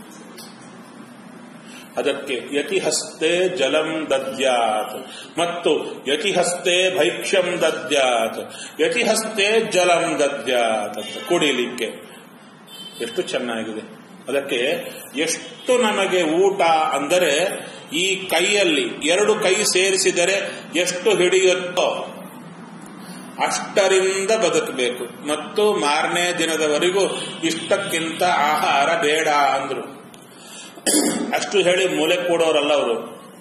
ಅದಕ್ಕೆ ಯತಿಹಸ್ತೆ ಜಲಂ ದದ್ಯಾತ್ ಮತ್ತು ಯತಿಹಸ್ತೆ ಭೈಕ್ಷ್ಯಂ ದದ್ಯಾತ್, ಯತಿಹಸ್ತೆ ಜಲಂ ದದ್ಯಾತ್ ಅಂತ ಕುಡಿಲಿಕ್ಕೆ. ಎಷ್ಟು ಚೆನ್ನಾಗಿದೆ. ಅದಕ್ಕೆ ಎಷ್ಟು ನಮಗೆ ಊಟ ಅಂದರೆ ಈ ಕೈಯಲ್ಲಿ 2 ಕೈ ಸೇರಿಸಿದರೆ ಎಷ್ಟು ಹಿಡಿಯುತ್ತೋ ಅಷ್ಟರಿಂದ ಬದುಕಬೇಕು. ಮತ್ತು ಮಾರನೇ ದಿನದವರೆಗೂ ಇಷ್ಟಕ್ಕಿಂತ ಆಹಾರ ಬೇಡ ಅಂದ್ರು. ಅಷ್ಟು ಹೇಳಿ ಮೂಲೆ ಕೊಡೋರಲ್ಲ ಅವರು.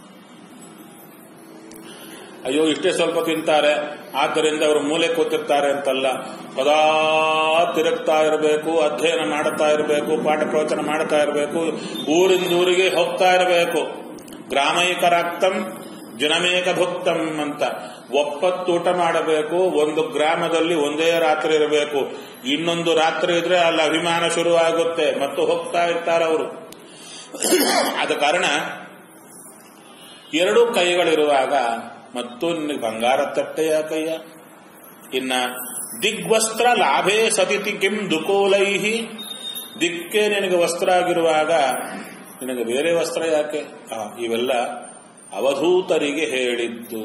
ಅಯ್ಯೋ ಇಷ್ಟೇ ಸ್ವಲ್ಪ ತಿಂತಾರೆ ಆದ್ದರಿಂದ ಅವರು ಮೂಲೆ ಕೂತಿರ್ತಾರೆ ಅಂತಲ್ಲ. ಸದಾ ತಿರುಗ್ತಾ ಇರಬೇಕು, ಅಧ್ಯಯನ ಮಾಡುತ್ತಾ ಇರಬೇಕು, ಪಾಠ ಪ್ರವಚನ ಮಾಡ್ತಾ ಇರಬೇಕು, ಊರಿಂದ ಊರಿಗೆ ಹೋಗ್ತಾ ಇರಬೇಕು. ಗ್ರಾಮೈಕರಾಕ್ತಂ ಜನಮೇಕ ಭುಕ್ತಂ ಅಂತ. ಒಪ್ಪತ್ತೂಟ ಮಾಡಬೇಕು. 1 ಗ್ರಾಮದಲ್ಲಿ ಒಂದೇ ರಾತ್ರಿ ಇರಬೇಕು. ಇನ್ನೊಂದು ರಾತ್ರಿ ಇದ್ರೆ ಅಲ್ಲಿ ಅಭಿಮಾನ ಶುರು ಆಗುತ್ತೆ ಮತ್ತು ಹೋಗ್ತಾ ಇರ್ತಾರೆ ಅವರು. ಆದ ಕಾರಣ 2 ಕೈಗಳಿರುವಾಗ ಮತ್ತು ಬಂಗಾರ ತಟ್ಟೆ ಯಾಕಯ್ಯ? ಇನ್ನ ದಿಗ್ವಸ್ತ್ರ ಲಾಭೇ ಸತಿತಿ ಕಿಂ ದುಕೂಲೈಹಿ. ದಿಕ್ಕೇ ನಿನಗೆ ವಸ್ತ್ರ ಆಗಿರುವಾಗ ನಿನಗೆ ಬೇರೆ ವಸ್ತ್ರ ಯಾಕೆ? ಇವೆಲ್ಲ ಅವಧೂತರಿಗೆ ಹೇಳಿದ್ದು,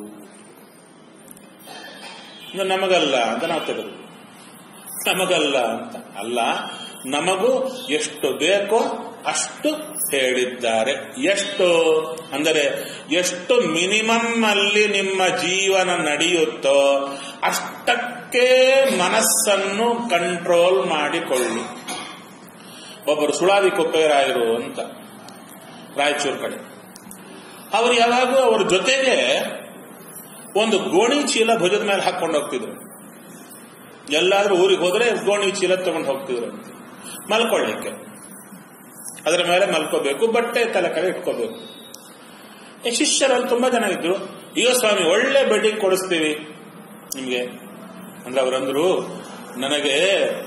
ನಮಗಲ್ಲ ಅಂತ ನಾವು ತೆಗೆದು. ನಮಗಲ್ಲ ಅಂತ ಅಲ್ಲ, ನಮಗೂ ಎಷ್ಟು ಬೇಕೋ ಅಷ್ಟು ಹೇಳಿದ್ದಾರೆ. ಎಷ್ಟು ಅಂದರೆ ಎಷ್ಟು ಮಿನಿಮಮ್ ಅಲ್ಲಿ ನಿಮ್ಮ ಜೀವನ ನಡೆಯುತ್ತೋ ಅಷ್ಟಕ್ಕೆ ಮನಸ್ಸನ್ನು ಕಂಟ್ರೋಲ್ ಮಾಡಿಕೊಳ್ಳಿ. ಒಬ್ಬರು ಸುಳಾದಿ ಕೊಪ್ಪೇರಾಯರು ಅಂತ ರಾಯಚೂರು ಕಡೆ, ಅವರು ಯಾವಾಗೂ ಅವ್ರ ಜೊತೆಗೆ ಒಂದು ಗೋಣಿ ಚೀಲ ಭುಜದ ಮೇಲೆ ಹಾಕೊಂಡು ಹೋಗ್ತಿದ್ರು. ಎಲ್ಲಾದ್ರೂ ಊರಿಗೆ ಹೋದ್ರೆ ಗೋಣಿ ಚೀಲ ತಗೊಂಡು ಹೋಗ್ತಿದ್ರು ಅಂತ. ಮಲ್ಕೊಳ್ಳಿಕ್ಕೆ ಅದರ ಮೇಲೆ ಮಲ್ಕೋಬೇಕು, ಬಟ್ಟೆ ತಲೆ ಕಡೆ ಇಟ್ಕೋಬೇಕು. ಶಿಷ್ಯರಲ್ಲಿ ತುಂಬಾ ಜನ ಇದ್ರು. ಅಯ್ಯೋ ಸ್ವಾಮಿ ಒಳ್ಳೆ ಬೆಡ್ಡಿಂಗ್ ಕೊಡಿಸ್ತೀವಿ ನಿಮ್ಗೆ ಅಂದ್ರೆ ಅವರಂದ್ರು, ನನಗೆ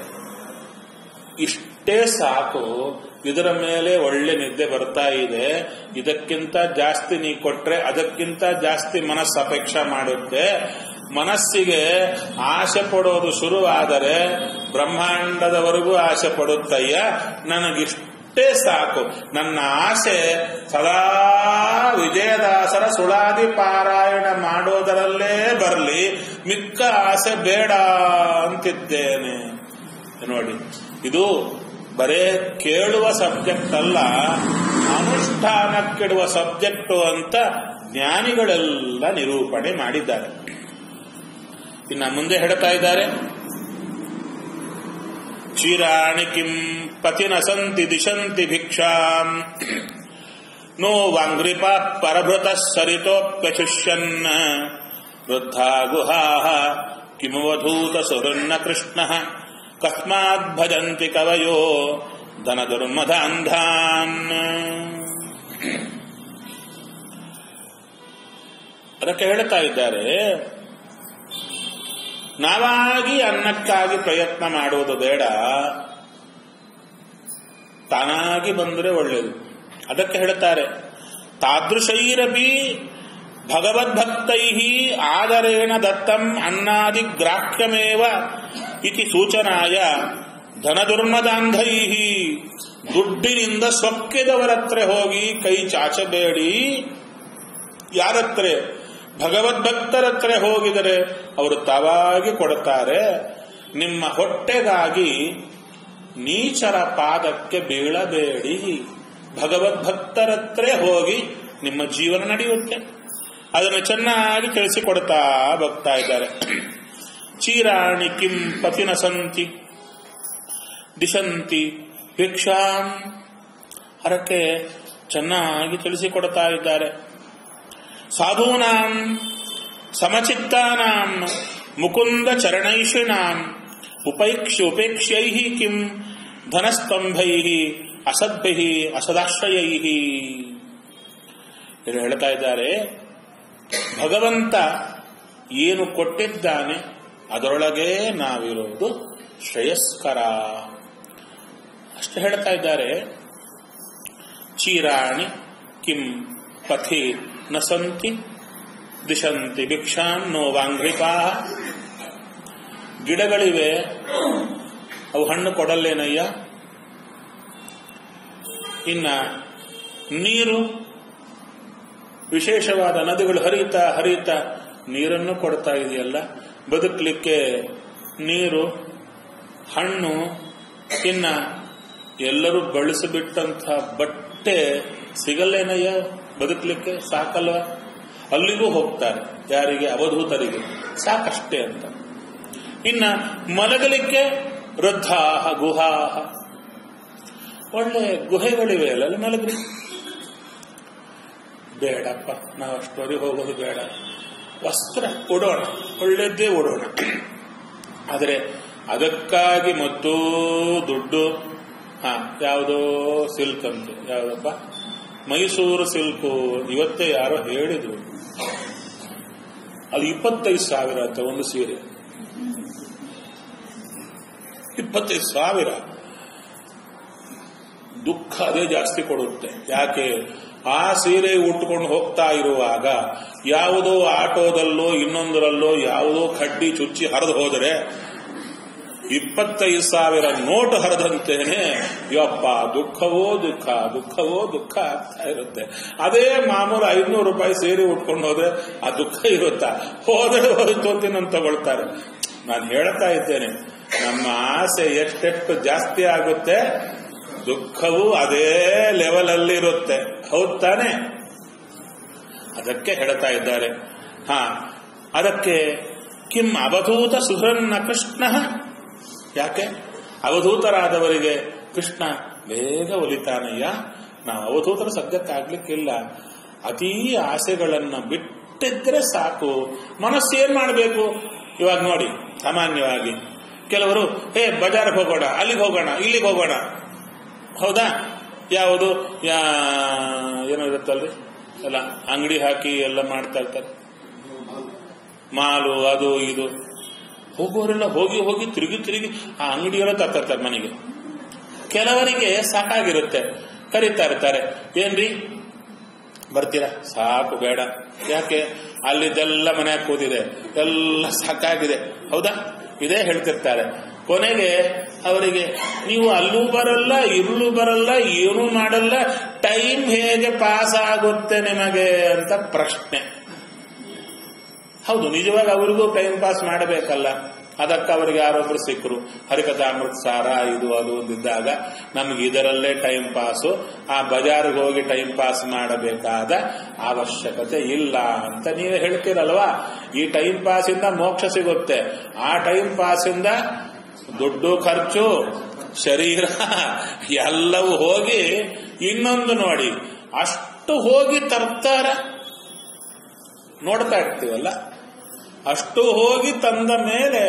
ಇಷ್ಟೇ ಸಾಕು, ಇದರ ಮೇಲೆ ಒಳ್ಳೆ ನಿದ್ದೆ ಬರ್ತಾ ಇದೆ, ಇದಕ್ಕಿಂತ ಜಾಸ್ತಿ ನೀ ಕೊಟ್ರೆ ಅದಕ್ಕಿಂತ ಜಾಸ್ತಿ ಮನಸ್ಸು ಅಪೇಕ್ಷೆ ಮಾಡುತ್ತೆ, ಮನಸ್ಸಿಗೆ ಆಸೆ ಪಡೋದು ಶುರುವಾದರೆ ಬ್ರಹ್ಮಾಂಡದವರೆಗೂ ಆಸೆ ಪಡುತ್ತಯ್ಯ, ನನಗಿಷ್ಟೇ ಸಾಕು, ನನ್ನ ಆಸೆ ಸದಾ ವಿಜಯದಾಸರ ಸುಳಾದಿ ಪಾರಾಯಣ ಮಾಡೋದರಲ್ಲೇ ಬರಲಿ, ಮಿಕ್ಕ ಆಸೆ ಬೇಡ ಅಂತಿದ್ದೇನೆ. ನೋಡಿ, ಇದು ಬರೇ ಕೇಳುವ ಸಬ್ಜೆಕ್ಟ್ ಅಲ್ಲ, ಅನುಷ್ಠಾನಕ್ಕಿಡುವ ಸಬ್ಜೆಕ್ಟು ಅಂತ ಜ್ಞಾನಿಗಳೆಲ್ಲ ನಿರೂಪಣೆ ಮಾಡಿದ್ದಾರೆ. ಇನ್ನು ಮುಂದೆ ಹೇಳ್ತಾ ಇದ್ದಾರೆ, ಕ್ಷೀರಾಣಿ ಕಿಂ ಪತಿನ ಸಂತಿ ದಿಶಂತಿ ಭಿಕ್ಷಾಂ ನೋ ವಾಂಗ್ರಿಪ ಪರಭೃತ ಸರಿತೋಪ್ಯಶುಷ್ಯನ್ ವೃದ್ಧಾ ಗುಹಾಃ ಕಿಮವಧೂತ ಸುರನ್ನ ಕೃಷ್ಣಃ ಕಸ್ಮಾತ್ ಭಜಂತಿ ಕವಯೋ ಧನದುರ್ಮದಾಂಧಾನ್. ಅದಕ್ಕೆ ಹೇಳ್ತಾ ಇದ್ದಾರೆ, ನಾವಾಗಿ ಅನ್ನಕ್ಕಾಗಿ ಪ್ರಯತ್ನ ಮಾಡುವುದು ಬೇಡ, ತಾನಾಗಿ ಬಂದರೆ ಒಳ್ಳೆಯದು. ಅದಕ್ಕೆ ಹೇಳ್ತಾರೆ, ತಾದೃಶೈರಪಿ ಭಗವದ್ಭಕ್ತೈ ಆದರೇಣ ದತ್ತಂ ಅನ್ನಾದಿ ಗ್ರಾಹ್ಯಮೇವ ಇತಿ ಸೂಚನಾಯ ಧನದುರ್ಮದಾಂಧೈ. ದುಡ್ಡಿನಿಂದ ಸೊಕ್ಕಿದವರತ್ರ ಹೋಗಿ ಕೈ ಚಾಚಬೇಡಿ. ಯಾರತ್ರ? ಭಗವದ್ಭಕ್ತರತ್ರ ಹೋಗಿದರೆ ಅವರು ತಾವಾಗಿ ಕೊಡುತ್ತಾರೆ. ನಿಮ್ಮ ಹೊಟ್ಟೆಗಾಗಿ ನೀಚರ ಪಾದಕ್ಕೆ ಬೀಳಬೇಡಿ. ಭಗವದ್ಭಕ್ತರತ್ರ ಹೋಗಿ ನಿಮ್ಮ ಜೀವನ ನಡೆಯುತ್ತೆ. ಅದನ್ನು ಚೆನ್ನಾಗಿ ತಿಳಿಸಿಕೊಡ್ತಾ ಬರ್ತಾ ಇದ್ದಾರೆ. ಚೀರಾಣಿ ಕಿಂ ಪತಿನ ಸಂತಿ ದಿಶಂತಿ ಭಿಕ್ಷಾಂ. ಅದಕ್ಕೆ ಚೆನ್ನಾಗಿ ತಿಳಿಸಿಕೊಡ್ತಾ ಇದ್ದಾರೆ. ಸಾಧೂನಾಂ ಸಮಚಿತ್ತಾನಾಂ ಮುಕುಂದ ಚರಣೈಷಿಣಾಂ ಉಪೇಕ್ಷ್ಯೈ ಕಿಂ ಧನಸ್ತಂಭೈ ಅಸದ್ಭೈ ಅಸದಾಶ್ರಯೈ. ಹೇಳ್ತಾ ಇದ್ದಾರೆ, ಭಗವಂತ ಏನು ಕೊಟ್ಟಿದ್ದಾನೆ ಅದರೊಳಗೆ ನಾವಿರೋದು ಶ್ರೇಯಸ್ಕರ ಅಷ್ಟೇ ಹೇಳ್ತಾ ಇದ್ದಾರೆ. ಚೀರಾಣಿ ಕಿಂ ಪಥಿ ನ ಸಂತಿ ದಿಶಂತಿ ಭಿಕ್ಷಾಂ ನೋ ವಾಂಗ್ರಿಪಾ. ಗಿಡಗಳಿವೆ, ಅವು ಹಣ್ಣು ಕೊಡಲ್ಲೇನಯ್ಯ. ಇನ್ನ ನೀರು, ವಿಶೇಷವಾದ ನದಿಗಳು ಹರಿತಾ ಹರಿತಾ ನೀರನ್ನು ಕೊಡ್ತಾ ಇದೆಯಲ್ಲ, ಬದುಕಲಿಕ್ಕೆ ನೀರು, ಹಣ್ಣು, ಇನ್ನ ಎಲ್ಲರೂ ಬಳಸಿಬಿಟ್ಟಂಥ ಬಟ್ಟೆ ಸಿಗಲ್ಲೇನಯ್ಯ ಬದುಕಲಿಕ್ಕೆ, ಸಾಕಲ್ವ? ಅಲ್ಲಿಗೂ ಹೋಗ್ತಾರೆ. ಯಾರಿಗೆ? ಅವಧೂತರಿಗೆ. ಸಾಕಷ್ಟೇ ಅಂತ. ಇನ್ನ ಮಲಗಲಿಕ್ಕೆ ವೃದ್ಧಾಹ ಗುಹಾಹ, ಒಳ್ಳೆ ಗುಹೆಗಳಿವೆ ಅಲ್ಲ, ಅಲ್ಲಿ ಮಲಗ್ರಿ. ಬೇಡಪ್ಪ, ನಾವು ಅಷ್ಟೊರಿಗೆ ಹೋಗೋದು ಬೇಡ. ವಸ್ತ್ರ ಉಡೋಣ, ಒಳ್ಳೆದ್ದೇ ಉಡೋಣ. ಆದರೆ ಅದಕ್ಕಾಗಿ ಮತ್ತೂ ದುಡ್ಡು. ಯಾವುದೋ ಸಿಲ್ಕ್ ಅಂತೆ, ಯಾವುದಪ್ಪ, ಮೈಸೂರು ಸಿಲ್ಕು. ಇವತ್ತೇ ಯಾರೋ ಹೇಳಿದ್ರು, ಅಲ್ಲಿ 25,000 ಅಂತ ಒಂದು ಸೀರೆ. 25,000. ದುಃಖ ಅದೇ ಜಾಸ್ತಿ ಕೊಡುತ್ತೆ. ಯಾಕೆ? ಆ ಸೀರೆ ಉಟ್ಕೊಂಡು ಹೋಗ್ತಾ ಇರುವಾಗ ಯಾವುದೋ ಆಟೋದಲ್ಲೋ ಇನ್ನೊಂದರಲ್ಲೋ ಯಾವುದೋ ಕಡ್ಡಿ ಚುಚ್ಚಿ ಹರಿದು ಹೋದರೆ 25,000 ನೋಟು ಹರಿದಂತೇನೆ ಯಪ್ಪ, ದುಃಖವೋ ದುಃಖ, ದುಃಖವೋ ದುಃಖ ಆಗ್ತಾ ಇರುತ್ತೆ. ಅದೇ ಮಾಮೂಲು 500 ರೂಪಾಯಿ ಸೀರೆ ಉಟ್ಕೊಂಡು ಹೋದ್ರೆ ಆ ದುಃಖ ಇರುತ್ತಾ? ಹೋದ್ರೆ ಹೋಯ್ತು ಅಂತ ನಾನು ತಗೊಳ್ತಾರೆ. ನಾನು ಹೇಳ್ತಾ ಇದ್ದೇನೆ, ನಮ್ಮ ಆಸೆ ಎಷ್ಟೆಷ್ಟು ಜಾಸ್ತಿ ಆಗುತ್ತೆ, ದುಃಖವೂ ಅದೇ ಲೆವೆಲ್ ಅಲ್ಲಿ ಇರುತ್ತೆ. ಹೌದ್ ತಾನೆ? ಅದಕ್ಕೆ ಹೇಳ್ತಾ ಇದ್ದಾರೆ. ಅದಕ್ಕೆ ಕಿಂ ಅವಧೂತ ಸುಧರನ್ನ ಕೃಷ್ಣ. ಯಾಕೆ? ಅವಧೂತರಾದವರಿಗೆ ಕೃಷ್ಣ ಬೇಗ ಒಲಿತಾನಯ್ಯ. ನಾವು ಅವಧೂತರ ಸದ್ಯಕ್ಕಾಗ್ಲಿಕ್ಕಿಲ್ಲ. ಅತೀ ಆಸೆಗಳನ್ನ ಬಿಟ್ಟಿದ್ರೆ ಸಾಕು. ಮನಸ್ಸೇನ್ ಮಾಡಬೇಕು? ಇವಾಗ ನೋಡಿ, ಸಾಮಾನ್ಯವಾಗಿ ಕೆಲವರು ಬಜಾರ್ಗೆ ಹೋಗೋಣ, ಅಲ್ಲಿಗೆ ಹೋಗೋಣ, ಇಲ್ಲಿಗೆ ಹೋಗೋಣ. ಹೌದಾ? ಯಾವುದು ಏನೋ ಇರುತ್ತಲ್ರಿ, ಎಲ್ಲ ಅಂಗಡಿ ಹಾಕಿ ಎಲ್ಲ ಮಾಡ್ತಾ ಇರ್ತಾರೆ, ಮಾಲು ಅದು ಇದು. ಹೋಗೋರೆಲ್ಲ ಹೋಗಿ ಹೋಗಿ ತಿರುಗಿ ತಿರುಗಿ ಆ ಅಂಗಡಿಯೆಲ್ಲ ತರ್ತಾರೆ ಮನೆಗೆ. ಕೆಲವರಿಗೆ ಸಾಕಾಗಿರುತ್ತೆ, ಕರೀತಾ ಇರ್ತಾರೆ, ಏನ್ರಿ ಬರ್ತೀರಾ? ಸಾಕು, ಬೇಡ. ಯಾಕೆ? ಅಲ್ಲಿದ್ದೆಲ್ಲ ಮನೆಯಾಗ ಕೂತಿದೆ, ಎಲ್ಲ ಸಾಕಾಗಿದೆ. ಹೌದಾ? ಇದೇ ಹೇಳ್ತಿರ್ತಾರೆ. ಕೊನೆಗೆ ಅವರಿಗೆ ನೀವು ಅಲ್ಲೂ ಬರಲ್ಲ, ಇಲ್ಲೂ ಬರಲ್ಲ, ಏನೂ ಮಾಡಲ್ಲ, ಟೈಮ್ ಹೇಗೆ ಪಾಸ್ ಆಗುತ್ತೆ ನಿಮಗೆ ಅಂತ ಪ್ರಶ್ನೆ. ಹೌದು, ನಿಜವಾಗಿ ಅವರಿಗೂ ಟೈಮ್ ಪಾಸ್ ಮಾಡಬೇಕಲ್ಲ. ಅದಕ್ಕೆ ಅವರಿಗೆ ಯಾರೊಬ್ರು ಸಿಕ್ಕರು, ಹರಿಕಥಾಮೃತ ಸಾರ ಇದು ಅದು ಅಂದಿದ್ದಾಗ ನಮ್ಗೆ ಇದರಲ್ಲೇ ಟೈಮ್ ಪಾಸು, ಆ ಬಜಾರ್ಗೆ ಹೋಗಿ ಟೈಮ್ ಪಾಸ್ ಮಾಡಬೇಕಾದ ಅವಶ್ಯಕತೆ ಇಲ್ಲ ಅಂತ ನೀವೇ ಹೇಳ್ತೀರಲ್ವಾ. ಈ ಟೈಮ್ ಪಾಸಿಂದ ಮೋಕ್ಷ ಸಿಗುತ್ತೆ, ಆ ಟೈಮ್ ಪಾಸಿಂದ ದುಡ್ಡು ಖರ್ಚು, ಶರೀರ ಎಲ್ಲವೂ ಹೋಗಿ ಇನ್ನೊಂದು ನೋಡಿ ಅಷ್ಟು ಹೋಗಿ ತರ್ತಾರೆ. ನೋಡ್ತಾ ಇರ್ತೀವಲ್ಲ, ಅಷ್ಟು ಹೋಗಿ ತಂದ ಮೇಲೆ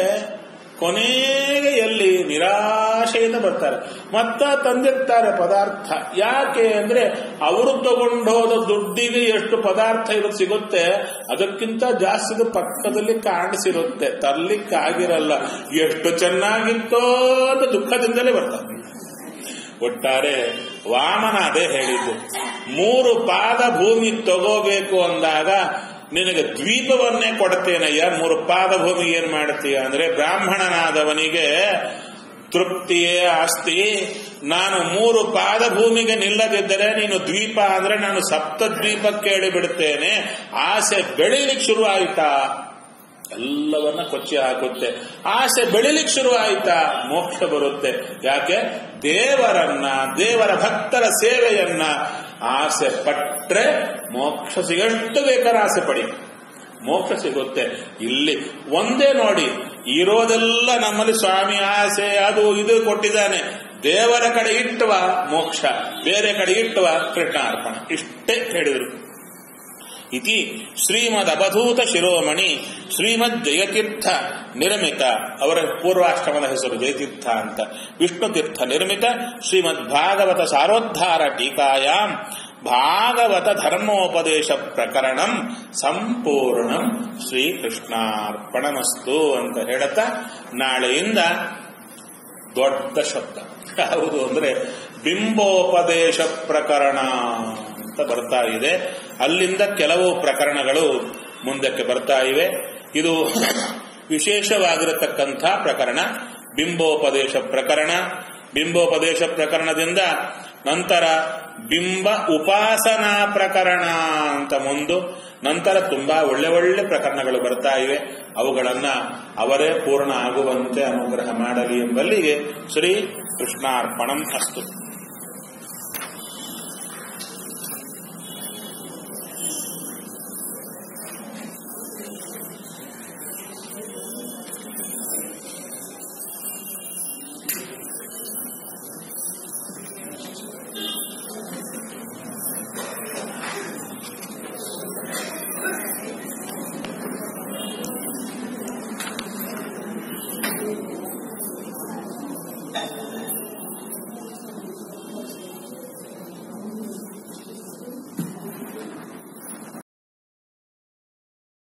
ಕೊನೆಗೆ ಎಲ್ಲಿ ನಿರಾಶೆಯಿಂದ ಬರ್ತಾರೆ. ಮತ್ತ ತಂದಿರ್ತಾರೆ ಪದಾರ್ಥ. ಯಾಕೆ ಅಂದ್ರೆ ಅವರು ತಗೊಂಡೋದ ದುಡ್ಡಿಗೆ ಎಷ್ಟು ಪದಾರ್ಥ ಇರೋದು ಸಿಗುತ್ತೆ, ಅದಕ್ಕಿಂತ ಜಾಸ್ತಿ ಪಕ್ಕದಲ್ಲಿ ಕಾಣಿಸಿರುತ್ತೆ, ತರ್ಲಿಕ್ಕಾಗಿರಲ್ಲ. ಎಷ್ಟು ಚೆನ್ನಾಗಿತ್ತೋ ಅಂತ ದುಃಖದಿಂದಲೇ ಬರ್ತಾರೆ. ಒಟ್ಟಾರೆ ವಾಮನ ಅದೇ ಹೇಳಿದ್ದು, 3 ಪಾದ ಭೂಮಿ ತಗೋಬೇಕು ಅಂದಾಗ ನಿನಗೆ ದ್ವೀಪವನ್ನೇ ಕೊಡ್ತೇನಯ್ಯ, 3 ಪಾದ ಭೂಮಿ ಏನ್ ಮಾಡ್ತೀಯ ಅಂದ್ರೆ, ಬ್ರಾಹ್ಮಣನಾದವನಿಗೆ ತೃಪ್ತಿಯೇ ಆಸ್ತಿ. ನಾನು 3 ಪಾದ ಭೂಮಿಗೆ ನಿಲ್ಲದಿದ್ದರೆ ನೀನು ದ್ವೀಪ ಅಂದ್ರೆ ನಾನು 7 ದ್ವೀಪಕ್ಕೆ ಬಿಡುತ್ತೇನೆ. ಆಸೆ ಬೆಳಿಲಿಕ್ಕೆ ಶುರು ಆಯ್ತಾ, ಎಲ್ಲವನ್ನ ಕೊಚ್ಚಿ ಹಾಕುತ್ತೆ. ಆಸೆ ಬೆಳಿಲಿಕ್ಕೆ ಶುರು ಆಯ್ತಾ, ಮೋಕ್ಷ ಬರುತ್ತೆ. ಯಾಕೆ? ದೇವರನ್ನ, ದೇವರ ಭಕ್ತರ ಸೇವೆಯನ್ನ ಆಸೆ ಪಟ್ರೆ ಮೋಕ್ಷ ಎಷ್ಟು ಬೇಕಾದ್ರೆ ಆಸೆ ಪಡಿ, ಮೋಕ್ಷ ಸಿಗುತ್ತೆ. ಇಲ್ಲಿ ಒಂದೇ ನೋಡಿ, ಇರೋದೆಲ್ಲ ನಮ್ಮಲ್ಲಿ ಸ್ವಾಮಿ ಆಸೆ ಅದು ಇದು ಕೊಟ್ಟಿದ್ದಾನೆ, ದೇವರ ಕಡೆ ಇಟ್ಟವ ಮೋಕ್ಷ, ಬೇರೆ ಕಡೆ ಇಟ್ಟವ ಕೃಷ್ಣಾರ್ಪಣ. ಇಷ್ಟೇ ಹೇಳಿದರು. ಇತಿ ಶ್ರೀಮದ್ ಅವಧೂತ ಶಿರೋಮಣಿ ಶ್ರೀಮದ್ ಜಯತೀರ್ಥ ನಿರ್ಮಿತ, ಅವರ ಪೂರ್ವಾಶ್ರಮದ ಹೆಸರು ಜಯತೀರ್ಥ ಅಂತ, ವಿಷ್ಣು ತೀರ್ಥ ನಿರ್ಮಿತ ಶ್ರೀಮದ್ ಭಾಗವತ ಸಾರೋದ್ಧಾರ ಟೀಕಾಯಾಂ ಭಾಗವತ ಧರ್ಮೋಪದೇಶ ಪ್ರಕರಣಂ ಸಂಪೂರ್ಣಂ ಶ್ರೀಕೃಷ್ಣಾರ್ಪಣಮಸ್ತು ಅಂತ ಹೇಳುತ್ತಾ, ನಾಳೆಯಿಂದ ದೊಡ್ಡ ಶಬ್ದ ಯಾವುದು ಅಂದ್ರೆ ಬಿಂಬೋಪದೇಶ ಪ್ರಕರಣ ಅಂತ ಬರ್ತಾ ಇದೆ. ಅಲ್ಲಿಂದ ಕೆಲವು ಪ್ರಕರಣಗಳು ಮುಂದಕ್ಕೆ ಬರ್ತಾ ಇವೆ. ಇದು ವಿಶೇಷವಾಗಿರತಕ್ಕಂಥ ಪ್ರಕರಣ ಬಿಂಬೋಪದೇಶ ಪ್ರಕರಣ. ಬಿಂಬೋಪದೇಶ ಪ್ರಕರಣದಿಂದ ನಂತರ ಬಿಂಬ ಉಪಾಸನಾ ಪ್ರಕರಣ ಅಂತ ಮುಂದು, ನಂತರ ತುಂಬಾ ಒಳ್ಳೆ ಒಳ್ಳೆ ಪ್ರಕರಣಗಳು ಬರ್ತಾ ಇವೆ. ಅವುಗಳನ್ನ ಅವರೇ ಪೂರ್ಣ ಆಗುವಂತೆ ಅನುಗ್ರಹ ಮಾಡಲಿ ಎಂಬಲ್ಲಿಗೆ ಶ್ರೀ ಕೃಷ್ಣಾರ್ಪಣಂ ಅಸ್ತು.